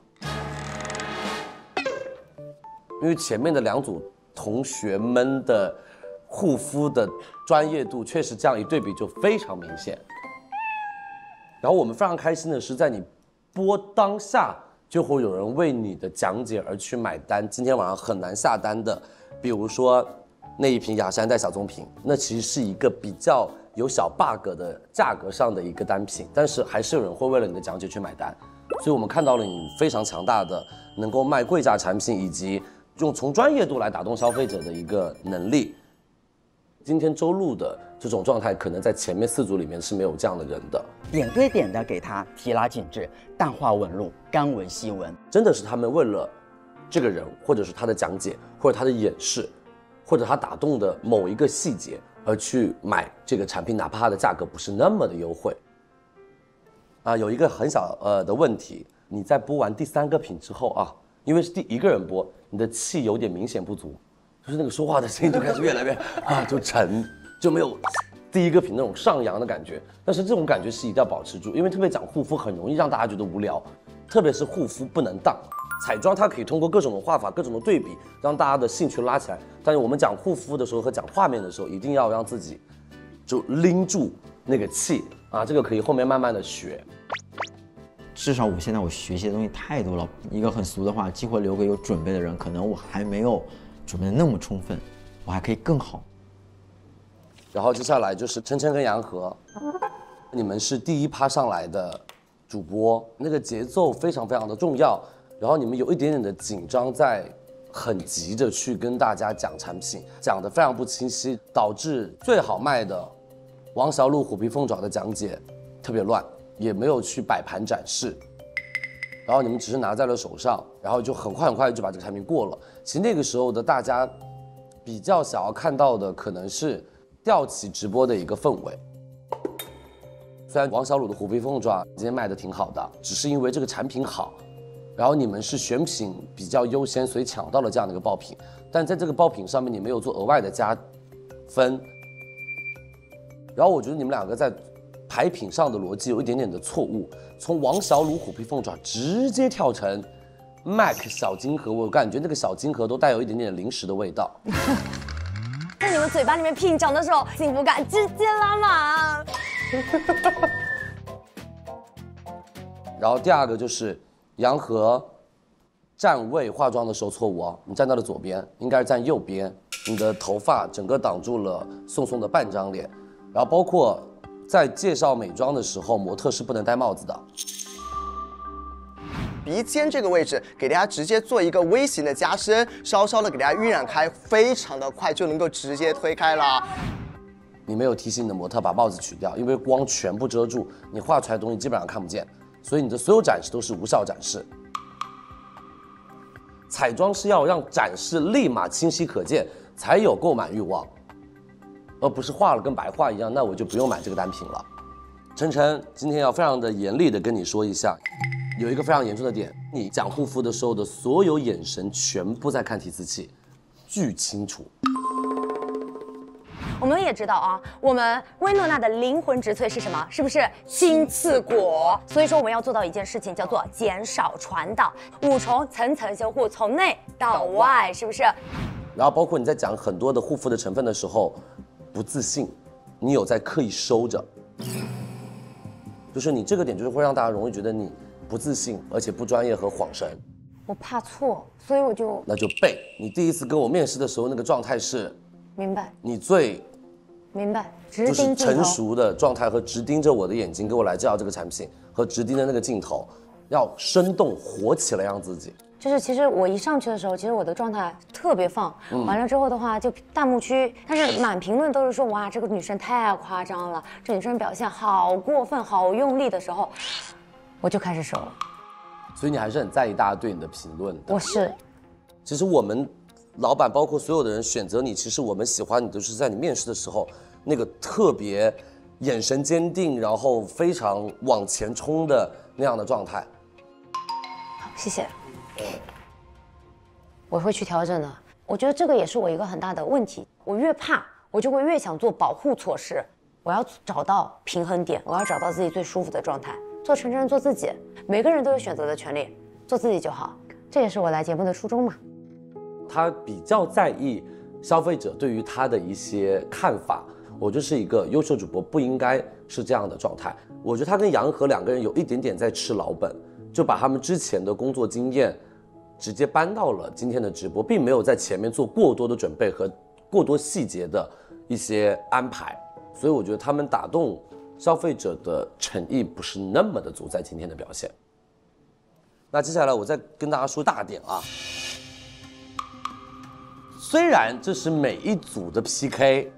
因为前面的两组同学们的护肤的专业度确实这样一对比就非常明显。然后我们非常开心的是，在你播当下就会有人为你的讲解而去买单。今天晚上很难下单的，比如说那一瓶雅诗兰黛小棕瓶，那其实是一个比较有小 bug 的价格上的一个单品，但是还是有人会为了你的讲解去买单。所以我们看到了你非常强大的能够卖贵价产品，以及用从专业度来打动消费者的一个能力。今天周露的这种状态，可能在前面四组里面是没有这样的人的。 点对点的给他提拉紧致、淡化纹路、干纹细纹， 真的是他们为了这个人，或者是他的讲解，或者他的演示，或者他打动的某一个细节而去买这个产品，哪怕它的价格不是那么的优惠。啊，有一个很小呃的问题，你在播完第三个品之后啊。因为是第一个人播，你的气有点明显不足，就是那个说话的声音就开始越来越啊，就沉，就没有第一个品那种上扬的感觉。但是这种感觉是一定要保持住，因为特别讲护肤很容易让大家觉得无聊，特别是护肤不能当。彩妆它可以通过各种的画法、各种的对比，让大家的兴趣拉起来。但是我们讲护肤的时候和讲画面的时候，一定要让自己就拎住那个气啊，这个可以后面慢慢的学。 至少我现在我学习的东西太多了，一个很俗的话，机会留给有准备的人。可能我还没有准备的那么充分，我还可以更好。 然后接下来就是琛琛跟杨和，你们是第一趴上来的主播，那个节奏非常非常的重要。然后你们有一点点的紧张，在很急着去跟大家讲产品，讲得非常不清晰，导致最好卖的王小璐虎皮凤爪的讲解特别乱。也没有去摆盘展示，然后你们只是拿在了手上，然后就很快很快就把这个产品过了。其实那个时候的大家比较想要看到的，可能是吊起直播的一个氛围。 虽然王小卤的虎皮凤爪今天卖的挺好的，只是因为这个产品好，然后你们是选品比较优先，所以抢到了这样的一个爆品。但在这个爆品上面，你没有做额外的加分。然后我觉得你们两个在排品上的逻辑有一点点的错误，从王小卤虎皮凤爪直接跳成 Mac 小金盒，我感觉那个小金盒都带有一点点零食的味道。 在你们嘴巴里面品尝的时候，幸福感直接拉满。 然后第二个就是杨和站位化妆的时候错误啊，你站到了左边，应该是站右边，你的头发整个挡住了宋宋的半张脸，然后包括在介绍美妆的时候，模特是不能戴帽子的。 鼻尖这个位置给大家直接做一个微型的加深，稍稍的给大家晕染开，非常的快就能够直接推开了。 你没有提醒你的模特把帽子取掉，因为光全部遮住，你画出来的东西基本上看不见，所以你的所有展示都是无效展示。彩妆是要让展示立马清晰可见，才有购买欲望，而不是画了跟白画一样，那我就不用买这个单品了。晨晨今天要非常的严厉的跟你说一下。有一个非常严重的点，你讲护肤的时候的所有眼神全部在看提词器，巨清楚。 我们也知道啊，我们薇诺娜的灵魂植萃是什么？是不是青刺果？所以说我们要做到一件事情，叫做减少传导，五重层层修护，从内到外，是不是？ 然后包括你在讲很多的护肤的成分的时候，不自信，你有在刻意收着，就是你这个点就是会让大家容易觉得你不自信，而且不专业和恍神。 我怕错，所以我就那就背。你第一次跟我面试的时候，那个状态是， 明白， 你最明白，直就是盯镜头成熟的状态和直盯着我的眼睛给我来介绍这个产品，和直盯着那个镜头，要生动活起来，让自己。 就是其实我一上去的时候，其实我的状态特别放，嗯、完了之后的话就弹幕区，但是满评论都是说哇这个女生太夸张了，这女生表现好过分，好用力的时候。我就开始收了， 所以你还是很在意大家对你的评论的。 我是， 其实我们老板包括所有的人选择你，其实我们喜欢你都是在你面试的时候那个特别眼神坚定，然后非常往前冲的那样的状态。 好，谢谢。我会去调整的。我觉得这个也是我一个很大的问题，我越怕，我就会越想做保护措施。我要找到平衡点，我要找到自己最舒服的状态。做成真，做自己，每个人都有选择的权利，做自己就好，这也是我来节目的初衷嘛。 他比较在意消费者对于他的一些看法，我就是一个优秀主播不应该是这样的状态。我觉得他跟杨和两个人有一点点在吃老本，就把他们之前的工作经验直接搬到了今天的直播，并没有在前面做过多的准备和过多细节的一些安排，所以我觉得他们打动消费者的诚意不是那么的足，在今天的表现。那接下来我再跟大家说大点啊，虽然这是每一组的 P K，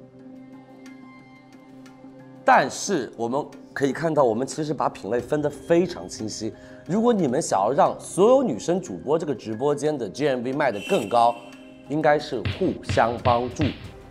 但是我们可以看到，我们其实把品类分得非常清晰。如果你们想要让所有女生主播这个直播间的 G M V 卖得更高，应该是互相帮助。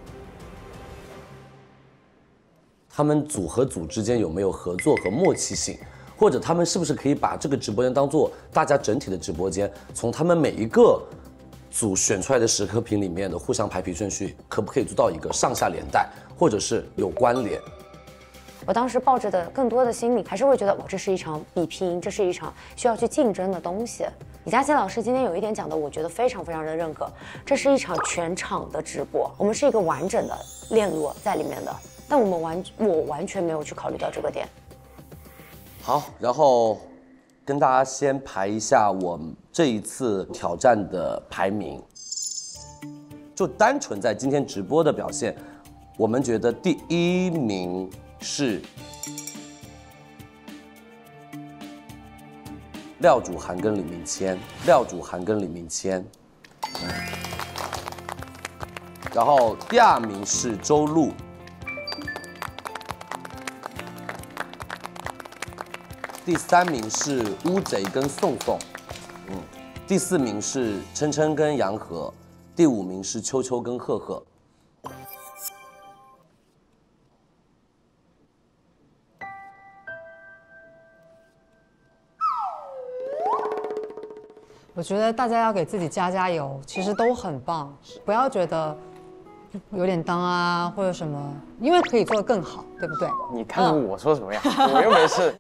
他们组和组之间有没有合作和默契性，或者他们是不是可以把这个直播间当做大家整体的直播间，从他们每一个组选出来的十颗品里面的互相排比顺序，可不可以做到一个上下连带，或者是有关联？ 我当时抱着的更多的心理，还是会觉得，哇，这是一场比拼，这是一场需要去竞争的东西。李佳琦老师今天有一点讲的，我觉得非常非常的认可，这是一场全场的直播，我们是一个完整的链路在里面的。但我们完，我完全没有去考虑到这个点。 好，然后跟大家先排一下我这一次挑战的排名。就单纯在今天直播的表现，我们觉得第一名是廖主涵跟李明谦，廖主涵跟李明谦。然后第二名是周露。第三名是乌贼跟宋宋，嗯，第四名是琛琛跟杨和，第五名是秋秋跟赫赫。 我觉得大家要给自己加加油，其实都很棒，不要觉得有点当啊或者什么，因为可以做得更好，对不对？ 你看着我说什么呀？我又没事。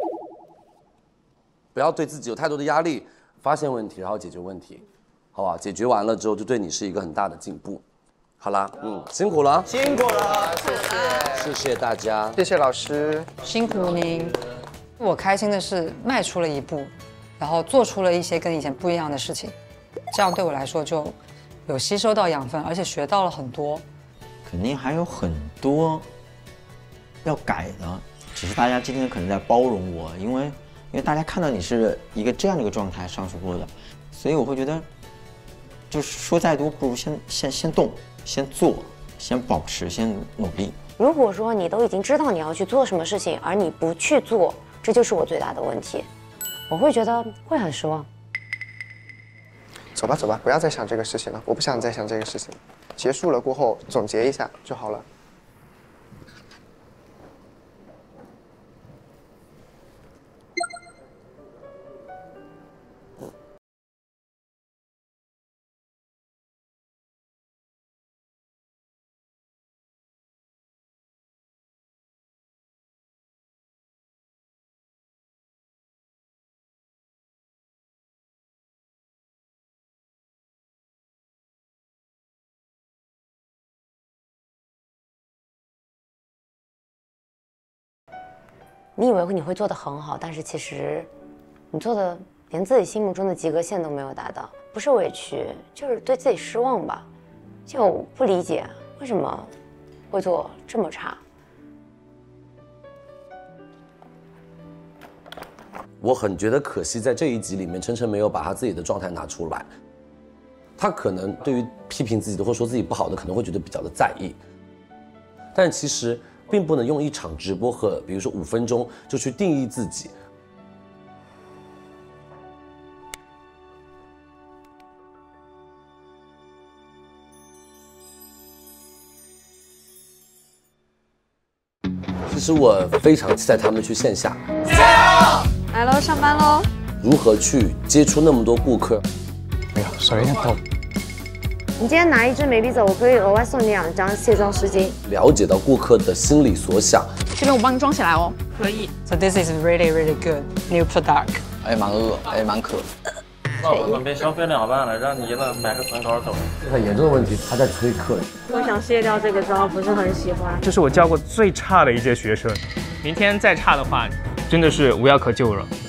不要对自己有太多的压力，发现问题，然后解决问题，好不好？解决完了之后，就对你是一个很大的进步。好啦，嗯，辛苦了， 辛苦了，谢谢， 谢谢大家， 谢谢老师， 辛苦您。我开心的是迈出了一步，然后做出了一些跟以前不一样的事情，这样对我来说就有吸收到养分，而且学到了很多。 肯定还有很多要改的，只是大家今天可能在包容我，因为因为大家看到你是一个这样的一个状态上直播的，所以我会觉得，就是说再多不如先先先动，先做，先保持，先努力。 如果说你都已经知道你要去做什么事情，而你不去做，这就是我最大的问题，我会觉得会很失望。 走吧走吧，不要再想这个事情了，我不想再想这个事情了。结束了过后总结一下就好了。 你以为你会做得很好，但是其实你做的连自己心目中的及格线都没有达到，不是委屈，就是对自己失望吧。就不理解为什么会做这么差。 我很觉得可惜，在这一集里面，晨晨没有把他自己的状态拿出来。他可能对于批评自己的或者说自己不好的，可能会觉得比较的在意，但其实并不能用一场直播和比如说五分钟就去定义自己。其实我非常期待他们去线下， 来喽，上班喽！ 如何去接触那么多顾客？ 哎呀，手有点痛。 你今天拿一支眉笔走，我可以额外送你两张卸妆湿巾。 了解到顾客的心理所想。 这边我帮你装起来哦。 可以。So this is really really good new product。 哎，蛮饿，哎，蛮渴。 那我准备消费两万了，让你一个买个唇膏走。 很严重的问题，他在催客人。 我想卸掉这个妆，不是很喜欢。 这是我教过最差的一届学生，明天再差的话，真的是无药可救了。